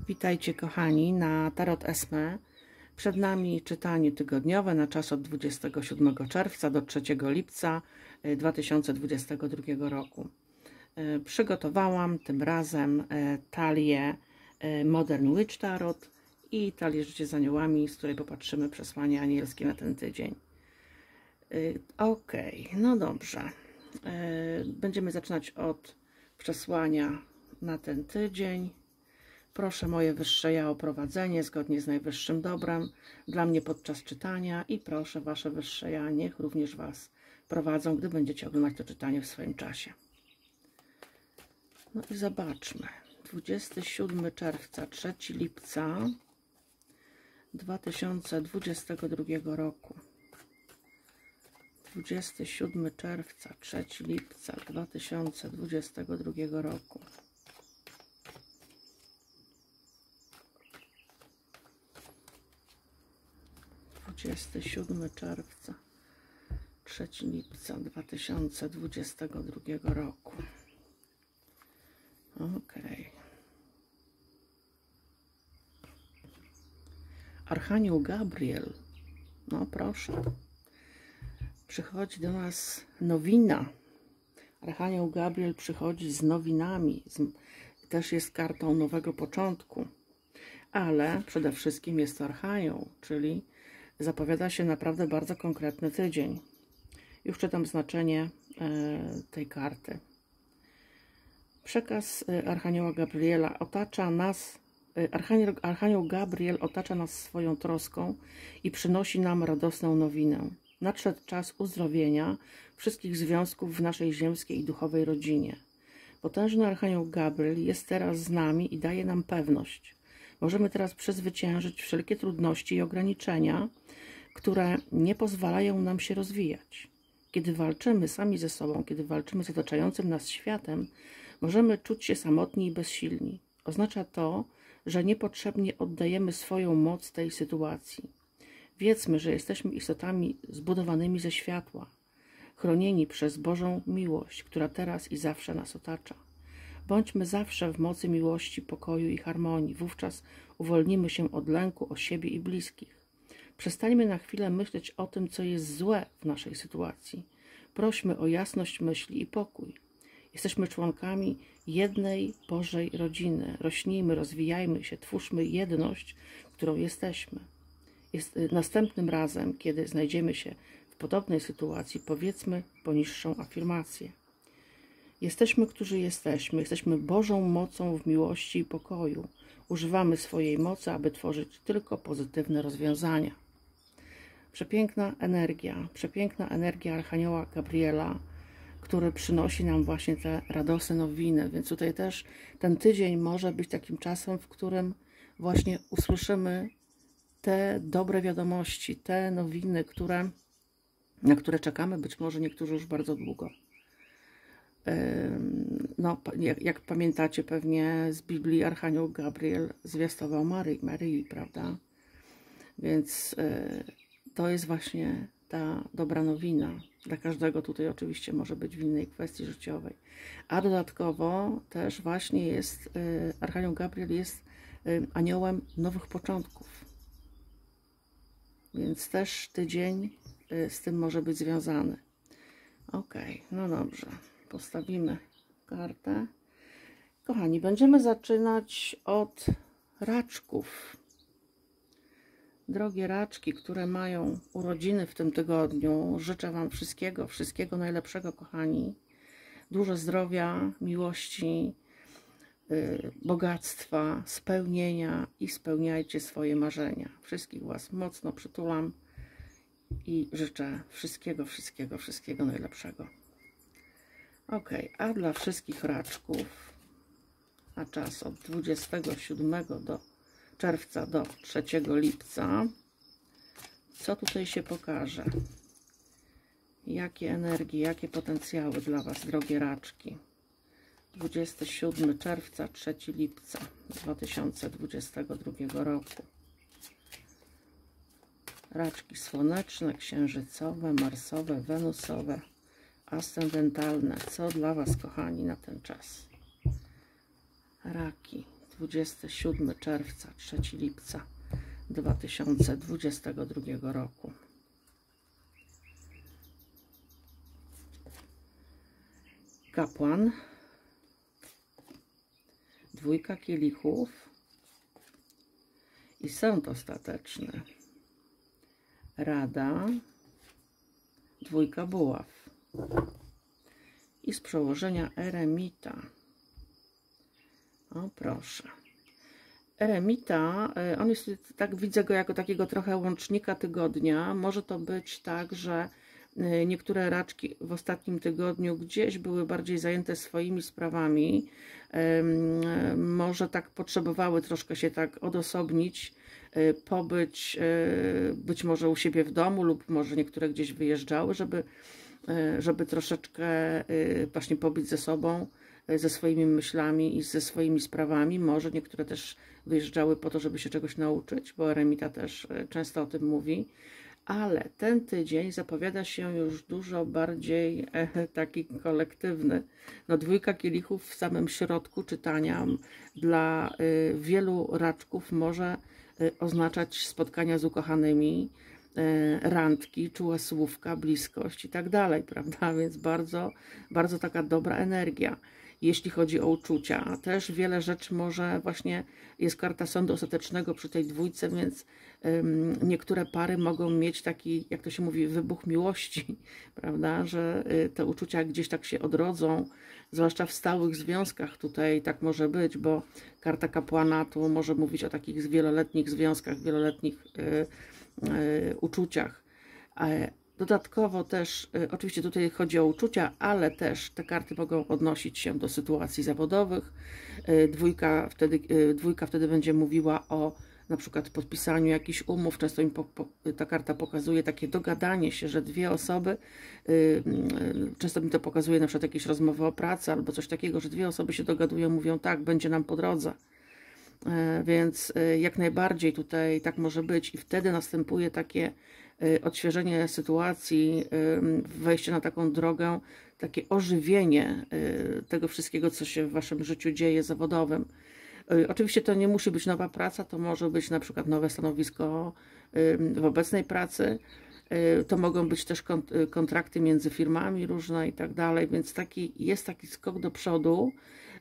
Witajcie kochani na Tarot Esme. Przed nami czytanie tygodniowe na czas od 27 czerwca do 3 lipca 2022 roku. Przygotowałam tym razem talię Modern Witch Tarot i talię Życie z Aniołami, z której popatrzymy przesłanie anielskie na ten tydzień. Ok, no dobrze. Będziemy zaczynać od przesłania na ten tydzień. Proszę moje wyższe ja o prowadzenie zgodnie z najwyższym dobrem dla mnie podczas czytania i proszę wasze wyższe ja, niech również was prowadzą, gdy będziecie oglądać to czytanie w swoim czasie. No i zobaczmy. 27 czerwca, 3 lipca 2022 roku. 27 czerwca, 3 lipca 2022 roku. Czerwca, 3 lipca 2022 roku. Ok. Archanioł Gabriel, no proszę, przychodzi do nas nowina. Archanioł Gabriel przychodzi z nowinami, też jest kartą nowego początku, ale przede wszystkim jest to archanioł, czyli zapowiada się naprawdę bardzo konkretny tydzień. Już czytam znaczenie tej karty. Przekaz Archanioła Gabriela otacza nas. Archanioł Gabriel otacza nas swoją troską i przynosi nam radosną nowinę. Nadszedł czas uzdrowienia wszystkich związków w naszej ziemskiej i duchowej rodzinie. Potężny Archanioł Gabriel jest teraz z nami i daje nam pewność. Możemy teraz przezwyciężyć wszelkie trudności i ograniczenia, które nie pozwalają nam się rozwijać. Kiedy walczymy sami ze sobą, kiedy walczymy z otaczającym nas światem, możemy czuć się samotni i bezsilni. Oznacza to, że niepotrzebnie oddajemy swoją moc tej sytuacji. Wiedzmy, że jesteśmy istotami zbudowanymi ze światła, chronieni przez Bożą miłość, która teraz i zawsze nas otacza. Bądźmy zawsze w mocy miłości, pokoju i harmonii. Wówczas uwolnimy się od lęku o siebie i bliskich. Przestańmy na chwilę myśleć o tym, co jest złe w naszej sytuacji. Prośmy o jasność myśli i pokój. Jesteśmy członkami jednej Bożej rodziny. Rośnijmy, rozwijajmy się, twórzmy jedność, którą jesteśmy. Następnym razem, kiedy znajdziemy się w podobnej sytuacji, powiedzmy poniższą afirmację. Jesteśmy, którzy jesteśmy. Jesteśmy Bożą mocą w miłości i pokoju. Używamy swojej mocy, aby tworzyć tylko pozytywne rozwiązania. Przepiękna energia Archanioła Gabriela, który przynosi nam właśnie te radosne nowiny. Więc tutaj też ten tydzień może być takim czasem, w którym właśnie usłyszymy te dobre wiadomości, te nowiny, na które czekamy, być może niektórzy już bardzo długo. No, jak pamiętacie pewnie z Biblii, Archanioł Gabriel zwiastował Maryi, prawda? Więc to jest właśnie ta dobra nowina. Dla każdego tutaj oczywiście może być w innej kwestii życiowej. A dodatkowo też właśnie jest, Archanioł Gabriel jest aniołem nowych początków. Więc też tydzień z tym może być związany. Ok, no dobrze. Postawimy kartę. Kochani, będziemy zaczynać od raczków. Drogie raczki, które mają urodziny w tym tygodniu, życzę wam wszystkiego najlepszego, kochani. Dużo zdrowia, miłości, bogactwa, spełnienia i spełniajcie swoje marzenia. Wszystkich was mocno przytulam i życzę wszystkiego najlepszego. Ok, a dla wszystkich raczków na czas od 27 czerwca do 3 lipca, co tutaj się pokaże? Jakie energie, jakie potencjały dla was, drogie raczki? 27 czerwca, 3 lipca 2022 roku. Raczki słoneczne, księżycowe, marsowe, wenusowe, ascendentalne. Co dla was, kochani, na ten czas? Raki. 27 czerwca, 3 lipca 2022 roku. Kapłan, dwójka kielichów i sąd ostateczny. Rada, dwójka buław i z przełożenia eremita. O proszę. Eremita, on jest, tak widzę go jako takiego trochę łącznika tygodnia. Może to być tak, że niektóre raczki w ostatnim tygodniu gdzieś były bardziej zajęte swoimi sprawami. Może tak potrzebowały troszkę się tak odosobnić, pobyć być może u siebie w domu, lub może niektóre gdzieś wyjeżdżały, żeby troszeczkę właśnie pobyć ze sobą, ze swoimi myślami i ze swoimi sprawami. Może niektóre też wyjeżdżały po to, żeby się czegoś nauczyć, bo eremita też często o tym mówi. Ale ten tydzień zapowiada się już dużo bardziej taki kolektywny. No, dwójka kielichów w samym środku czytania dla wielu raczków może oznaczać spotkania z ukochanymi, randki, czułe słówka, bliskość i tak dalej, prawda? Więc bardzo, bardzo taka dobra energia. Jeśli chodzi o uczucia, też wiele rzeczy może właśnie, jest karta sądu ostatecznego przy tej dwójce, więc niektóre pary mogą mieć taki, jak to się mówi, wybuch miłości, prawda, że te uczucia gdzieś tak się odrodzą, zwłaszcza w stałych związkach tutaj tak może być, bo karta kapłana tu może mówić o takich wieloletnich związkach, wieloletnich uczuciach. Dodatkowo też, oczywiście tutaj chodzi o uczucia, ale też te karty mogą odnosić się do sytuacji zawodowych. Dwójka wtedy będzie mówiła o na przykład podpisaniu jakichś umów. Często ta karta pokazuje takie dogadanie się, że dwie osoby, często mi to pokazuje na przykład jakieś rozmowy o pracy albo coś takiego, że dwie osoby się dogadują, mówią tak, będzie nam po drodze. Więc jak najbardziej tutaj tak może być i wtedy następuje takie odświeżenie sytuacji, wejście na taką drogę, takie ożywienie tego wszystkiego, co się w waszym życiu dzieje zawodowym. Oczywiście to nie musi być nowa praca, to może być na przykład nowe stanowisko w obecnej pracy, to mogą być też kontrakty między firmami różne i tak dalej, więc jest taki skok do przodu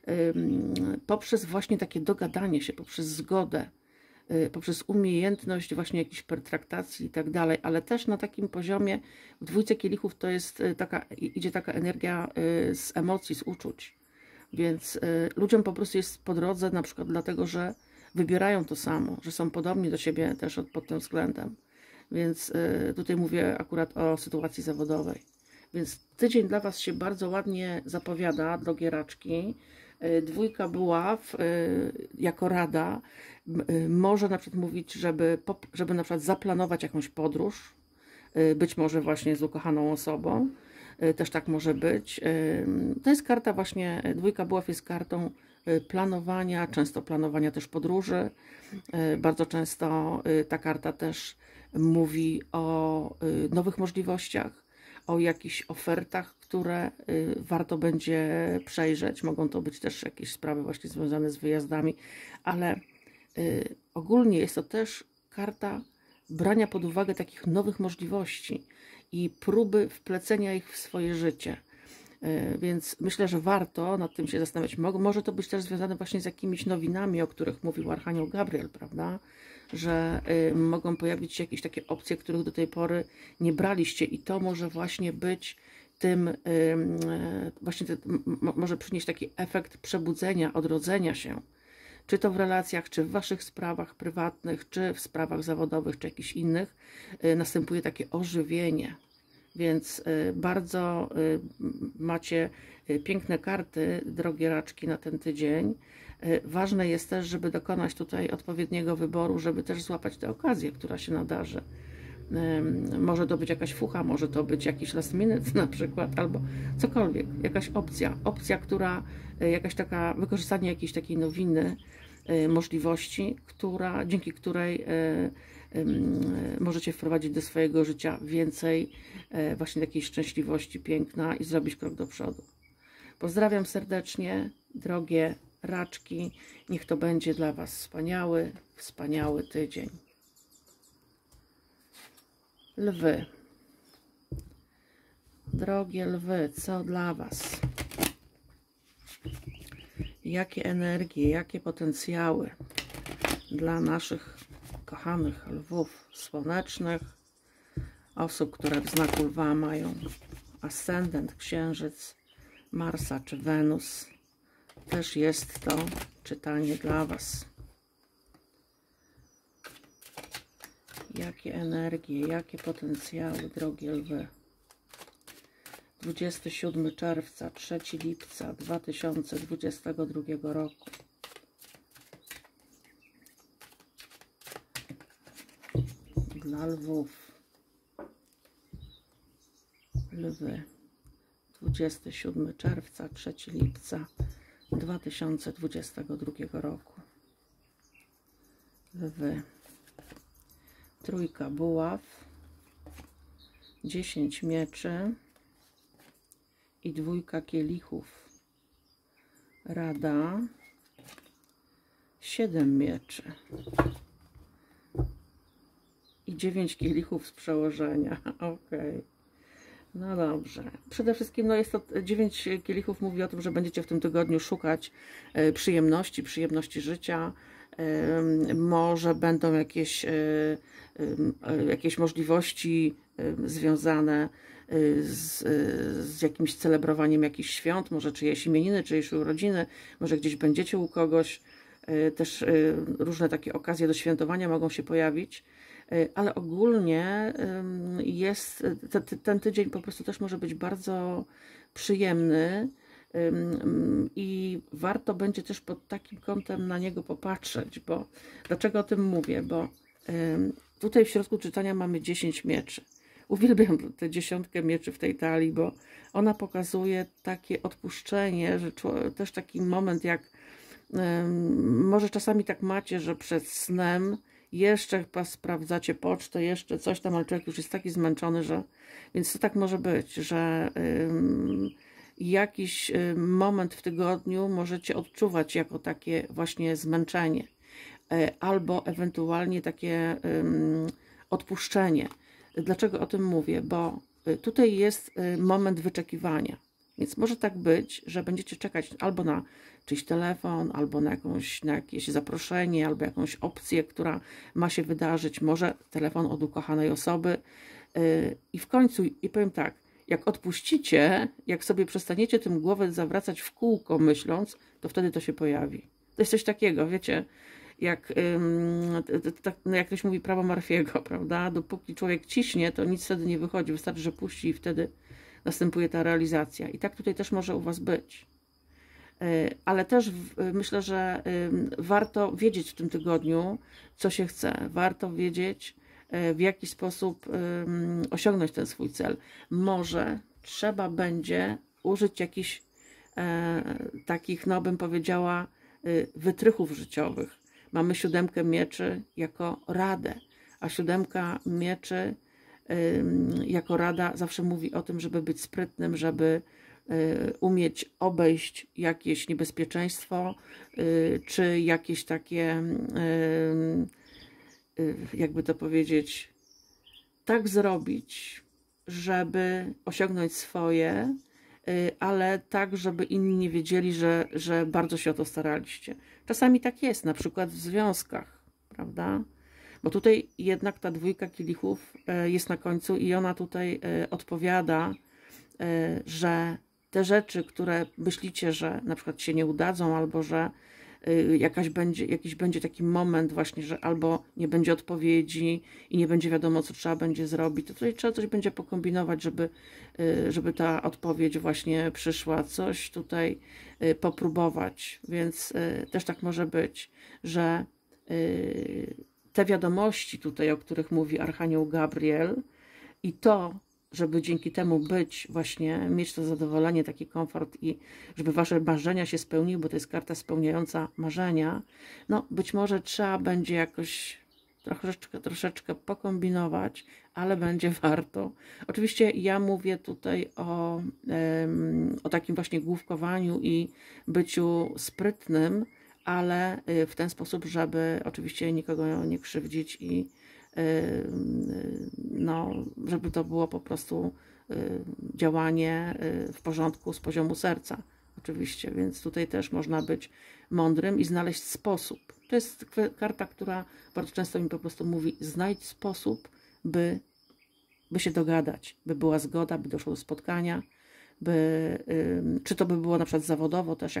poprzez właśnie takie dogadanie się, poprzez zgodę, poprzez umiejętność właśnie jakichś pertraktacji i tak dalej, ale też na takim poziomie w dwójce kielichów to jest idzie taka energia z emocji, z uczuć, więc ludziom po prostu jest po drodze, na przykład dlatego, że wybierają to samo, że są podobni do siebie też pod tym względem, więc tutaj mówię akurat o sytuacji zawodowej, więc tydzień dla was się bardzo ładnie zapowiada, drogie raczki. Dwójka buław jako rada może na przykład mówić, żeby na przykład zaplanować jakąś podróż, być może właśnie z ukochaną osobą, też tak może być. To jest karta właśnie, dwójka buław jest kartą planowania, często planowania też podróży. Bardzo często ta karta też mówi o nowych możliwościach, o jakichś ofertach, które warto będzie przejrzeć. Mogą to być też jakieś sprawy właśnie związane z wyjazdami, ale ogólnie jest to też karta brania pod uwagę takich nowych możliwości i próby wplecenia ich w swoje życie. Więc myślę, że warto nad tym się zastanawiać. Może to być też związane właśnie z jakimiś nowinami, o których mówił Archanioł Gabriel, prawda? Że mogą pojawić się jakieś takie opcje, których do tej pory nie braliście i to może właśnie być tym, może przynieść taki efekt przebudzenia, odrodzenia się. Czy to w relacjach, czy w waszych sprawach prywatnych, czy w sprawach zawodowych, czy jakichś innych, następuje takie ożywienie. Więc bardzo macie piękne karty, drogie raczki, na ten tydzień. Ważne jest też, żeby dokonać tutaj odpowiedniego wyboru, żeby też złapać tę okazję, która się nadarzy. Może to być jakaś fucha, może to być jakiś last minute na przykład, albo cokolwiek, jakaś opcja, która, jakaś taka, wykorzystanie jakiejś takiej nowiny, możliwości, dzięki której możecie wprowadzić do swojego życia więcej właśnie takiej szczęśliwości, piękna i zrobić krok do przodu. Pozdrawiam serdecznie, drogie raczki. Niech to będzie dla Was wspaniały, wspaniały tydzień. Lwy. Drogie lwy, co dla Was? Jakie energie, jakie potencjały dla naszych kochanych lwów słonecznych, osób, które w znaku lwa mają ascendent, księżyc, Marsa czy Wenus. Też jest to czytanie dla Was. Jakie energie, jakie potencjały, drogie lwy. 27 czerwca, 3 lipca 2022 roku. Dla lwów. Lwy. 27 czerwca, 3 lipca 2022 roku. Lwy. Trójka buław. 10 mieczy. I dwójka kielichów. Rada. 7 mieczy. I 9 kielichów z przełożenia. Ok. No dobrze. Przede wszystkim no jest to 9 kielichów mówi o tym, że będziecie w tym tygodniu szukać przyjemności życia. Może będą jakieś możliwości związane z jakimś celebrowaniem jakichś świąt, może czyjeś imieniny, czyjeś urodziny, może gdzieś będziecie u kogoś. Też różne takie okazje do świętowania mogą się pojawić. Ale ogólnie jest ten tydzień po prostu też może być bardzo przyjemny i warto będzie też pod takim kątem na niego popatrzeć, bo dlaczego o tym mówię? Bo tutaj w środku czytania mamy 10 mieczy. Uwielbiam tę 10 mieczy w tej talii, bo ona pokazuje takie odpuszczenie, że też taki moment jak może czasami tak macie, że przed snem jeszcze sprawdzacie pocztę, jeszcze coś tam, ale człowiek już jest taki zmęczony, że... Więc to tak może być, że jakiś moment w tygodniu możecie odczuwać jako takie właśnie zmęczenie. Albo ewentualnie takie odpuszczenie. Dlaczego o tym mówię? Bo tutaj jest moment wyczekiwania. Więc może tak być, że będziecie czekać albo na czyjś telefon, albo na jakieś zaproszenie, albo jakąś opcję, która ma się wydarzyć. Może telefon od ukochanej osoby. I w końcu, i powiem tak, jak odpuścicie, jak sobie przestaniecie tym głowę zawracać w kółko myśląc, to wtedy to się pojawi. To jest coś takiego, wiecie, jak ktoś mówi prawo Murphy'ego, prawda? Dopóki człowiek ciśnie, to nic wtedy nie wychodzi. Wystarczy, że puści i wtedy następuje ta realizacja. I tak tutaj też może u Was być. Ale też myślę, że warto wiedzieć w tym tygodniu, co się chce. Warto wiedzieć, w jaki sposób osiągnąć ten swój cel. Może trzeba będzie użyć jakichś takich, no bym powiedziała, wytrychów życiowych. Mamy 7 mieczy jako radę, a 7 mieczy jako rada zawsze mówi o tym, żeby być sprytnym, żeby umieć obejść jakieś niebezpieczeństwo, czy jakieś takie, jakby to powiedzieć, tak zrobić, żeby osiągnąć swoje, ale tak, żeby inni nie wiedzieli, że bardzo się o to staraliście. Czasami tak jest, na przykład w związkach, prawda? Bo tutaj jednak ta 2 kielichów jest na końcu i ona tutaj odpowiada, że te rzeczy, które myślicie, że na przykład się nie udadzą, albo że jakiś będzie taki moment właśnie, że albo nie będzie odpowiedzi i nie będzie wiadomo, co trzeba będzie zrobić, to tutaj trzeba coś będzie pokombinować, żeby ta odpowiedź właśnie przyszła, coś tutaj popróbować, więc też tak może być, że te wiadomości tutaj, o których mówi Archanioł Gabriel i to, żeby dzięki temu mieć to zadowolenie, taki komfort i żeby Wasze marzenia się spełniły, bo to jest karta spełniająca marzenia, no być może trzeba będzie jakoś troszeczkę pokombinować, ale będzie warto. Oczywiście ja mówię tutaj o takim właśnie główkowaniu i byciu sprytnym, ale w ten sposób, żeby oczywiście nikogo nie krzywdzić i no, żeby to było po prostu działanie w porządku z poziomu serca. Oczywiście, więc tutaj też można być mądrym i znaleźć sposób. To jest karta, która bardzo często mi po prostu mówi: znajdź sposób, by się dogadać, by była zgoda, by doszło do spotkania, czy to by było na przykład zawodowo też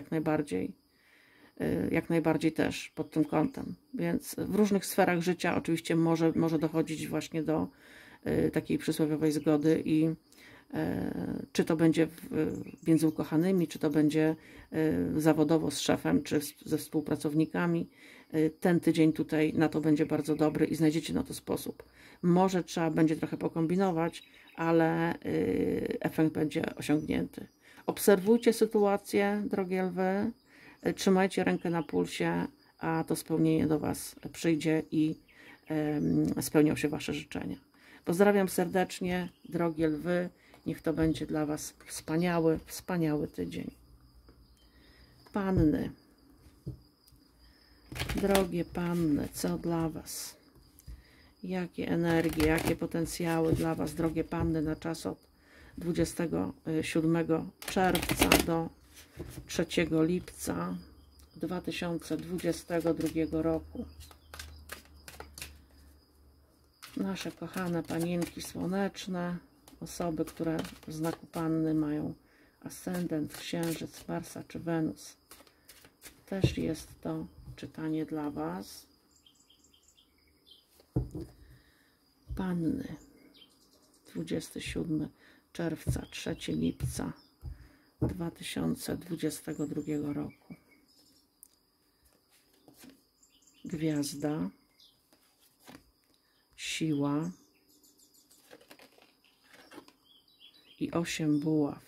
jak najbardziej też pod tym kątem. Więc w różnych sferach życia oczywiście może dochodzić właśnie do takiej przysłowiowej zgody i czy to będzie między ukochanymi, czy to będzie zawodowo z szefem, czy ze współpracownikami. Ten tydzień tutaj na to będzie bardzo dobry i znajdziecie na to sposób. Może trzeba będzie trochę pokombinować, ale efekt będzie osiągnięty. Obserwujcie sytuację, drogie lwy, trzymajcie rękę na pulsie, a to spełnienie do Was przyjdzie i spełnią się Wasze życzenia. Pozdrawiam serdecznie, drogie lwy. Niech to będzie dla Was wspaniały tydzień. Panny, drogie panny, co dla Was? Jakie energie, jakie potencjały dla Was, drogie panny, na czas od 27 czerwca do 3 lipca 2022 roku. Nasze kochane panienki słoneczne, osoby, które w znaku panny mają ascendent, księżyc, Marsa czy Wenus. Też jest to czytanie dla Was. Panny, 27 czerwca, 3 lipca 2022 roku. Gwiazda, siła i 8 buław.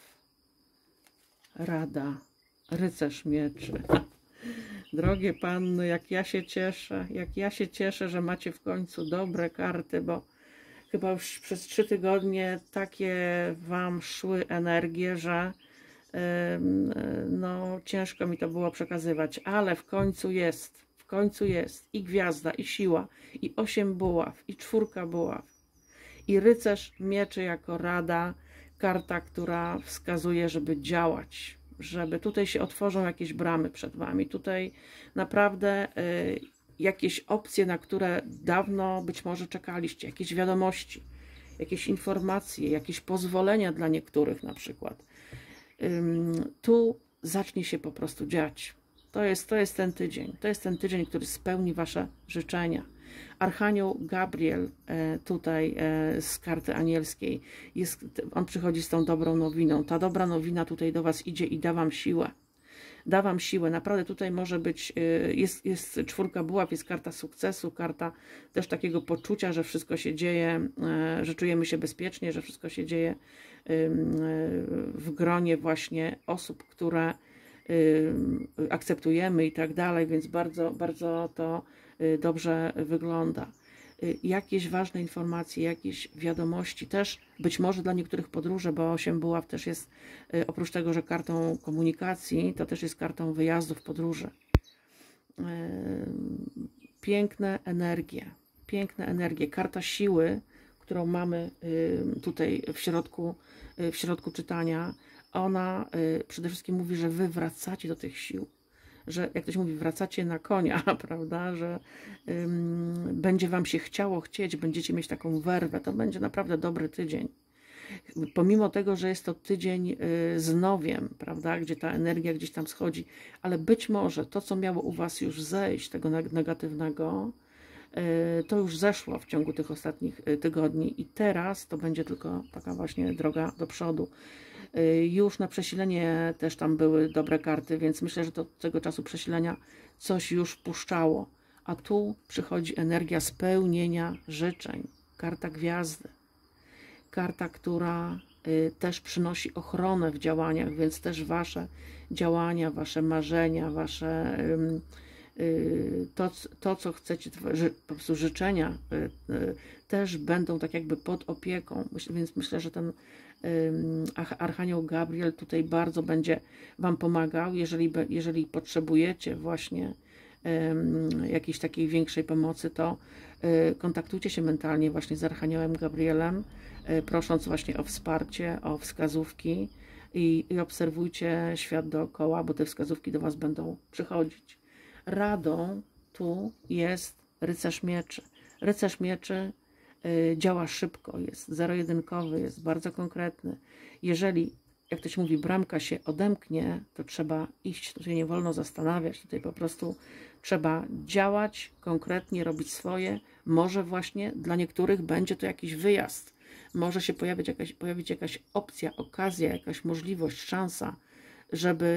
Rada, rycerz mieczy. Drogie panny, jak ja się cieszę, że macie w końcu dobre karty, bo chyba już przez 3 tygodnie takie Wam szły energie, że no ciężko mi to było przekazywać, ale w końcu jest i gwiazda, i siła, i 8 buław, i 4 buław, i rycerz mieczy jako rada, karta, która wskazuje, żeby działać, żeby tutaj się otworzą jakieś bramy przed Wami, tutaj naprawdę jakieś opcje, na które dawno być może czekaliście, jakieś wiadomości, jakieś informacje, jakieś pozwolenia dla niektórych na przykład. Tu zacznie się po prostu dziać. To jest ten tydzień. To jest ten tydzień, który spełni Wasze życzenia. Archanioł Gabriel tutaj z karty anielskiej, on przychodzi z tą dobrą nowiną. Ta dobra nowina tutaj do Was idzie i da Wam siłę. Da Wam siłę. Naprawdę tutaj może być, jest 4 buław, jest karta sukcesu, karta też takiego poczucia, że wszystko się dzieje, że czujemy się bezpiecznie, że wszystko się dzieje w gronie właśnie osób, które akceptujemy i tak dalej, więc bardzo, bardzo to dobrze wygląda. Jakieś ważne informacje, jakieś wiadomości, też być może dla niektórych podróże, bo 8 buław też jest, oprócz tego, że kartą komunikacji, to też jest kartą wyjazdów, podróży. Piękne energie, karta siły, którą mamy tutaj w środku czytania, ona przede wszystkim mówi, że Wy wracacie do tych sił, że jak ktoś mówi, wracacie na konia, prawda, że będzie Wam się chcieć, będziecie mieć taką werwę, to będzie naprawdę dobry tydzień. Pomimo tego, że jest to tydzień z nowiem, prawda, gdzie ta energia gdzieś tam schodzi, ale być może to, co miało u Was już zejść, tego negatywnego, to już zeszło w ciągu tych ostatnich tygodni i teraz to będzie tylko taka właśnie droga do przodu. Już na przesilenie też tam były dobre karty, więc myślę, że do tego czasu przesilenia coś już puszczało. A tu przychodzi energia spełnienia życzeń. Karta gwiazdy. Karta, która też przynosi ochronę w działaniach, więc też Wasze działania, Wasze marzenia, Wasze to co chcecie, po prostu życzenia też będą tak jakby pod opieką, więc myślę, że ten Archanioł Gabriel tutaj bardzo będzie Wam pomagał, jeżeli potrzebujecie właśnie jakiejś takiej większej pomocy, to kontaktujcie się mentalnie właśnie z Archaniołem Gabrielem, prosząc właśnie o wsparcie, o wskazówki i obserwujcie świat dookoła, bo te wskazówki do Was będą przychodzić. Radą tu jest Rycerz Mieczy. Rycerz Mieczy działa szybko, jest zero-jedynkowy, jest bardzo konkretny. Jeżeli, jak ktoś mówi, bramka się odemknie, to trzeba iść, tutaj nie wolno zastanawiać, tutaj po prostu trzeba działać konkretnie, robić swoje. Może właśnie dla niektórych będzie to jakiś wyjazd, może się pojawić jakaś opcja, okazja, jakaś możliwość, szansa, żeby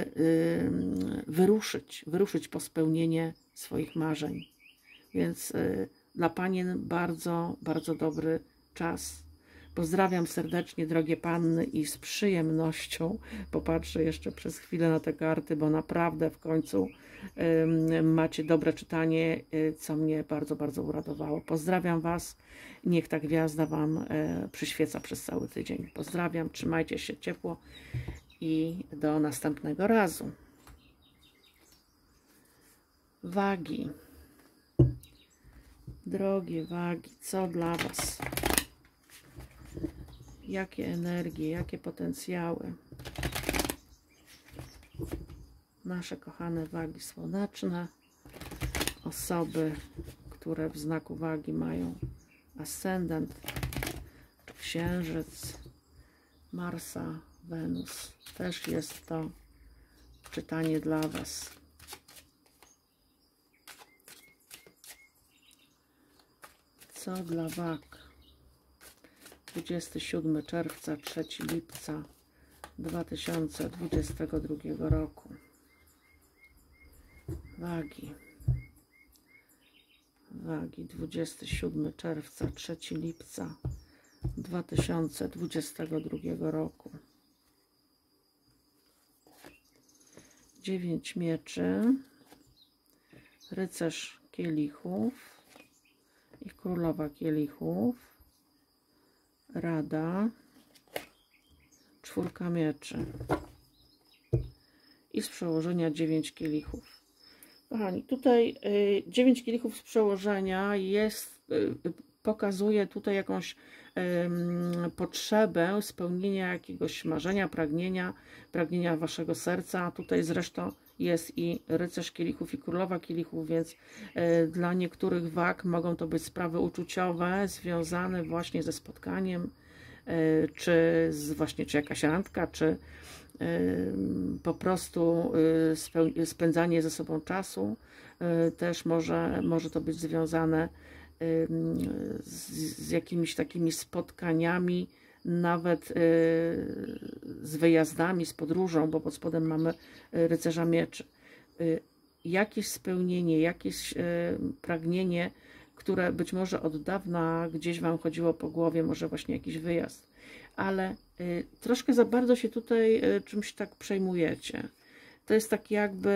wyruszyć po spełnienie swoich marzeń. Więc dla panien bardzo, bardzo dobry czas. Pozdrawiam serdecznie, drogie panny, i z przyjemnością popatrzę jeszcze przez chwilę na te karty, bo naprawdę w końcu macie dobre czytanie, co mnie bardzo, bardzo uradowało. Pozdrawiam Was. Niech ta gwiazda Wam przyświeca przez cały tydzień. Pozdrawiam, trzymajcie się ciepło i do następnego razu. Wagi. Drogie wagi, co dla Was? Jakie energie, jakie potencjały? Nasze kochane wagi słoneczne, osoby, które w znaku wagi mają ascendent, czy księżyc, Marsa, Wenus. Też jest to czytanie dla Was. Co dla wag? 27 czerwca, 3 lipca 2022 roku. Wagi. Wagi, 27 czerwca, 3 lipca 2022 roku. 9 mieczy, rycerz kielichów i królowa kielichów, rada, 4 mieczy i z przełożenia 9 kielichów. Kochani, tutaj 9 kielichów z przełożenia pokazuje tutaj jakąś potrzebę spełnienia jakiegoś marzenia, pragnienia Waszego serca. Tutaj zresztą jest i rycerz kielichów i królowa kielichów, więc dla niektórych wag mogą to być sprawy uczuciowe związane właśnie ze spotkaniem, czy jakaś randka, czy po prostu spędzanie ze sobą czasu. Też może to być związane z jakimiś takimi spotkaniami, nawet z wyjazdami, z podróżą, bo pod spodem mamy rycerza mieczy. Jakieś spełnienie, jakieś pragnienie, które być może od dawna gdzieś Wam chodziło po głowie, może właśnie jakiś wyjazd, ale troszkę za bardzo się tutaj czymś tak przejmujecie. To jest tak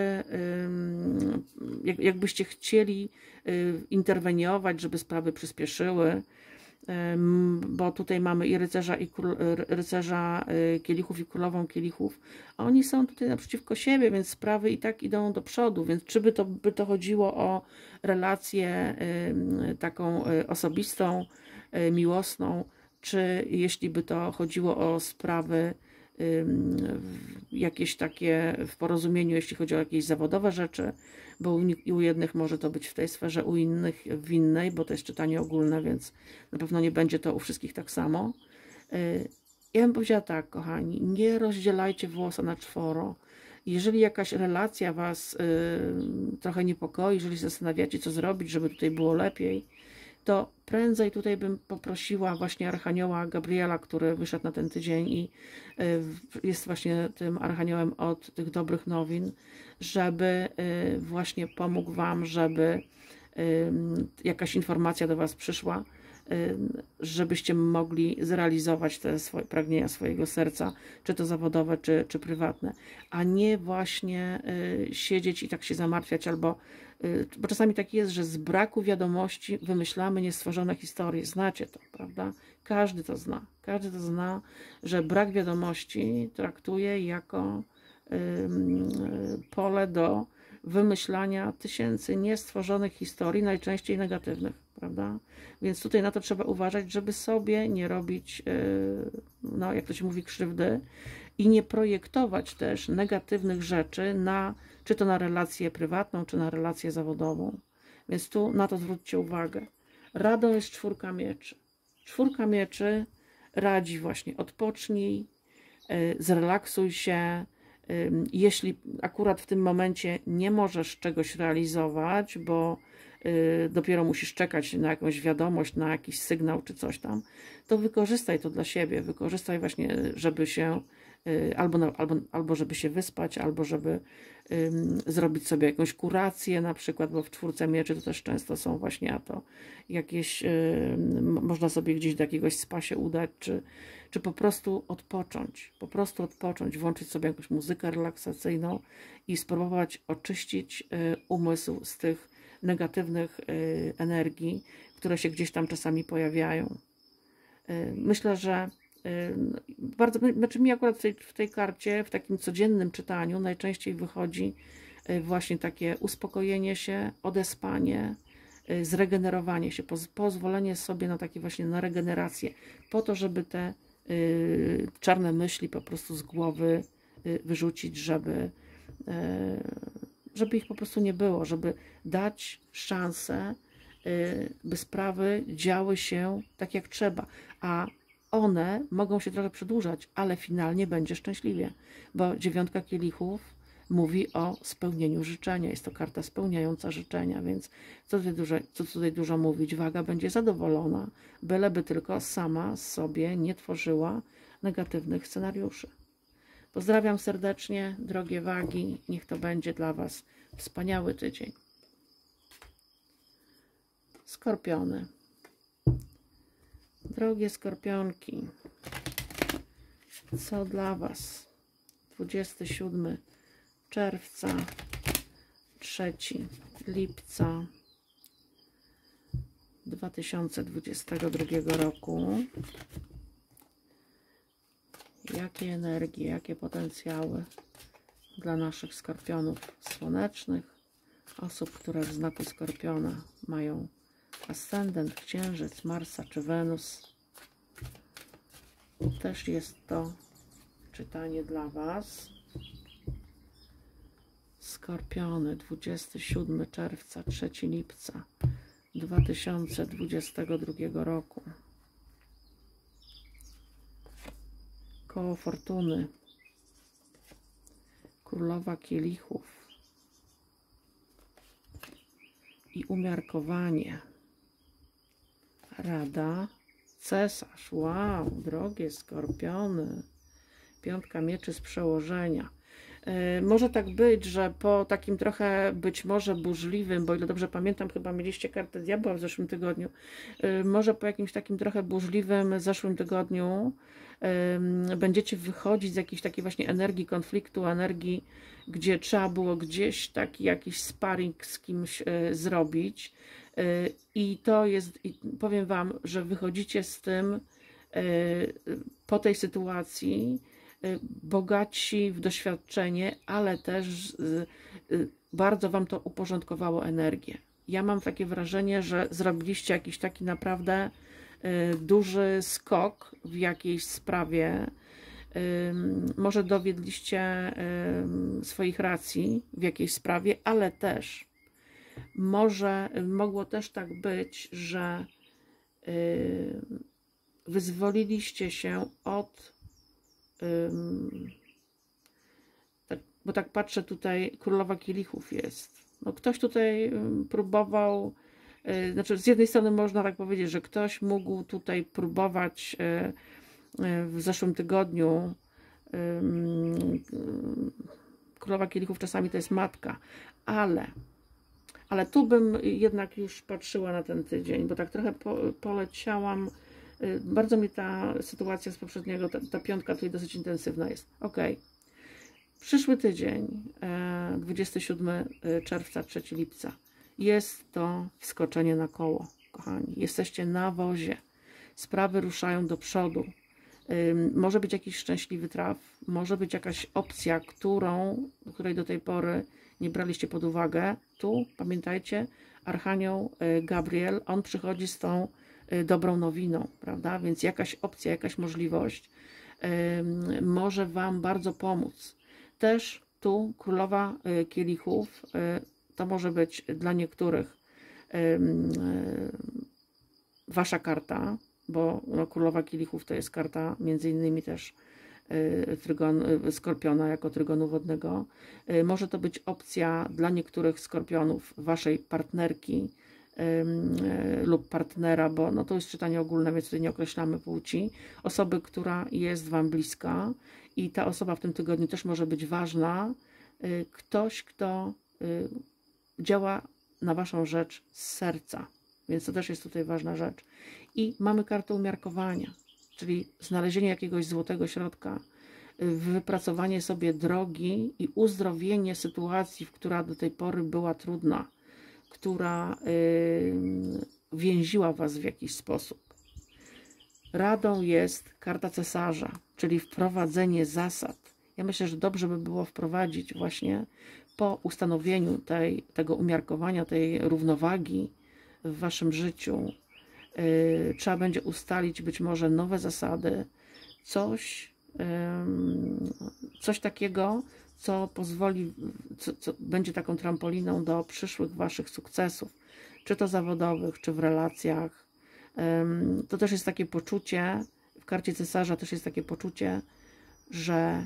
jakbyście chcieli interweniować, żeby sprawy przyspieszyły, bo tutaj mamy i rycerza kielichów i królową kielichów, a oni są tutaj naprzeciwko siebie, więc sprawy i tak idą do przodu, więc czy by to chodziło o relację taką osobistą, miłosną, czy jeśli by to chodziło o sprawy jakieś takie w porozumieniu, jeśli chodzi o jakieś zawodowe rzeczy, bo u jednych może to być w tej sferze, u innych w innej, bo to jest czytanie ogólne, więc na pewno nie będzie to u wszystkich tak samo. Ja bym powiedziała tak, kochani, nie rozdzielajcie włosa na czworo. Jeżeli jakaś relacja Was trochę niepokoi, jeżeli zastanawiacie, co zrobić, żeby tutaj było lepiej, to prędzej tutaj bym poprosiła właśnie Archanioła Gabriela, który wyszedł na ten tydzień i jest właśnie tym Archaniołem od tych dobrych nowin, żeby właśnie pomógł Wam, żeby jakaś informacja do Was przyszła, żebyście mogli zrealizować te swoje pragnienia swojego serca, czy to zawodowe, czy prywatne, a nie właśnie siedzieć i tak się zamartwiać, albo bo czasami tak jest, że z braku wiadomości wymyślamy niestworzone historie. Znacie to, prawda? Każdy to zna. Każdy to zna, że brak wiadomości traktuje jako pole do wymyślania tysięcy niestworzonych historii, najczęściej negatywnych, prawda? Więc tutaj na to trzeba uważać, żeby sobie nie robić, no jak to się mówi, krzywdy i nie projektować też negatywnych rzeczy na, czy to na relację prywatną, czy na relację zawodową. Więc tu na to zwróćcie uwagę. Radą jest 4 mieczy. 4 mieczy radzi właśnie: odpocznij, zrelaksuj się. Jeśli akurat w tym momencie nie możesz czegoś realizować, bo dopiero musisz czekać na jakąś wiadomość, na jakiś sygnał czy coś tam, to wykorzystaj to dla siebie. Wykorzystaj właśnie, żeby się albo żeby się wyspać, albo żeby zrobić sobie jakąś kurację na przykład, bo w 4 mieczy to też często są właśnie to jakieś, można sobie gdzieś do jakiegoś spa się udać, czy po prostu odpocząć, włączyć sobie jakąś muzykę relaksacyjną i spróbować oczyścić umysł z tych negatywnych energii, które się gdzieś tam czasami pojawiają. Myślę, że bardzo, znaczy mi akurat w tej karcie, w takim codziennym czytaniu najczęściej wychodzi właśnie takie uspokojenie się, odespanie, zregenerowanie się, pozwolenie sobie na takie właśnie na regenerację, po to, żeby te czarne myśli po prostu z głowy wyrzucić, żeby ich po prostu nie było, żeby dać szansę, by sprawy działy się tak jak trzeba, a one mogą się trochę przedłużać, ale finalnie będzie szczęśliwie, bo 9 kielichów mówi o spełnieniu życzenia. Jest to karta spełniająca życzenia, więc co tutaj dużo mówić? Waga będzie zadowolona, byleby tylko sama sobie nie tworzyła negatywnych scenariuszy. Pozdrawiam serdecznie, drogie wagi. Niech to będzie dla Was wspaniały tydzień. Skorpiony. Drogie skorpionki, co dla Was? 27 czerwca, 3 lipca 2022 roku. Jakie energie, jakie potencjały dla naszych skorpionów słonecznych, osób, które w znaku skorpiona mają ascendent, księżyc, Marsa czy Wenus. Też jest to czytanie dla Was. Skorpiony, 27 czerwca, 3 lipca 2022 roku. Koło fortuny. Królowa kielichów. I umiarkowanie. Rada, cesarz. Wow, drogie skorpiony. 5 mieczy z przełożenia. Może tak być, że po takim trochę być może burzliwym, bo ile dobrze pamiętam, chyba mieliście kartę diabła w zeszłym tygodniu, może po jakimś takim trochę burzliwym zeszłym tygodniu będziecie wychodzić z jakiejś takiej właśnie energii konfliktu, energii, gdzie trzeba było gdzieś taki jakiś sparring z kimś zrobić. I to jest, powiem Wam, że wychodzicie z tym po tej sytuacji bogatsi w doświadczenie, ale też bardzo Wam to uporządkowało energię. Ja mam takie wrażenie, że zrobiliście jakiś taki naprawdę duży skok w jakiejś sprawie. Może dowiedliście swoich racji w jakiejś sprawie, ale też mogło też tak być, że wyzwoliliście się od bo tak patrzę, tutaj królowa kielichów jest. No, ktoś tutaj próbował, znaczy z jednej strony można tak powiedzieć, że ktoś mógł tutaj próbować w zeszłym tygodniu. Królowa kielichów czasami to jest matka, ale tu bym jednak już patrzyła na ten tydzień, bo tak trochę poleciałam. Bardzo mi ta sytuacja z poprzedniego, ta 5 tutaj dosyć intensywna jest. Ok. Przyszły tydzień, 27 czerwca, 3 lipca. Jest to wskoczenie na koło, kochani. Jesteście na wozie. Sprawy ruszają do przodu. Może być jakiś szczęśliwy traf, może być jakaś opcja, której do tej pory nie braliście pod uwagę. Tu, pamiętajcie, Archanioł Gabriel, on przychodzi z tą dobrą nowiną, prawda? Więc jakaś opcja, jakaś możliwość może Wam bardzo pomóc. Też tu Królowa Kielichów, to może być dla niektórych Wasza karta, bo no, Królowa Kielichów to jest karta między innymi też Skorpiona jako trygonu wodnego. Może to być opcja dla niektórych Skorpionów, Waszej partnerki lub partnera, bo no, to jest czytanie ogólne, więc tutaj nie określamy płci. Osoby, która jest Wam bliska i ta osoba w tym tygodniu też może być ważna. Ktoś, kto działa na Waszą rzecz z serca, więc to też jest tutaj ważna rzecz. I mamy kartę umiarkowania, czyli znalezienie jakiegoś złotego środka, wypracowanie sobie drogi i uzdrowienie sytuacji, która do tej pory była trudna, która więziła Was w jakiś sposób. Radą jest karta cesarza, czyli wprowadzenie zasad. Ja myślę, że dobrze by było wprowadzić właśnie po ustanowieniu tego umiarkowania, tej równowagi w Waszym życiu. Trzeba będzie ustalić być może nowe zasady, coś takiego, co pozwoli, co będzie taką trampoliną do przyszłych Waszych sukcesów, czy to zawodowych, czy w relacjach. To też jest takie poczucie, w karcie cesarza też jest takie poczucie, że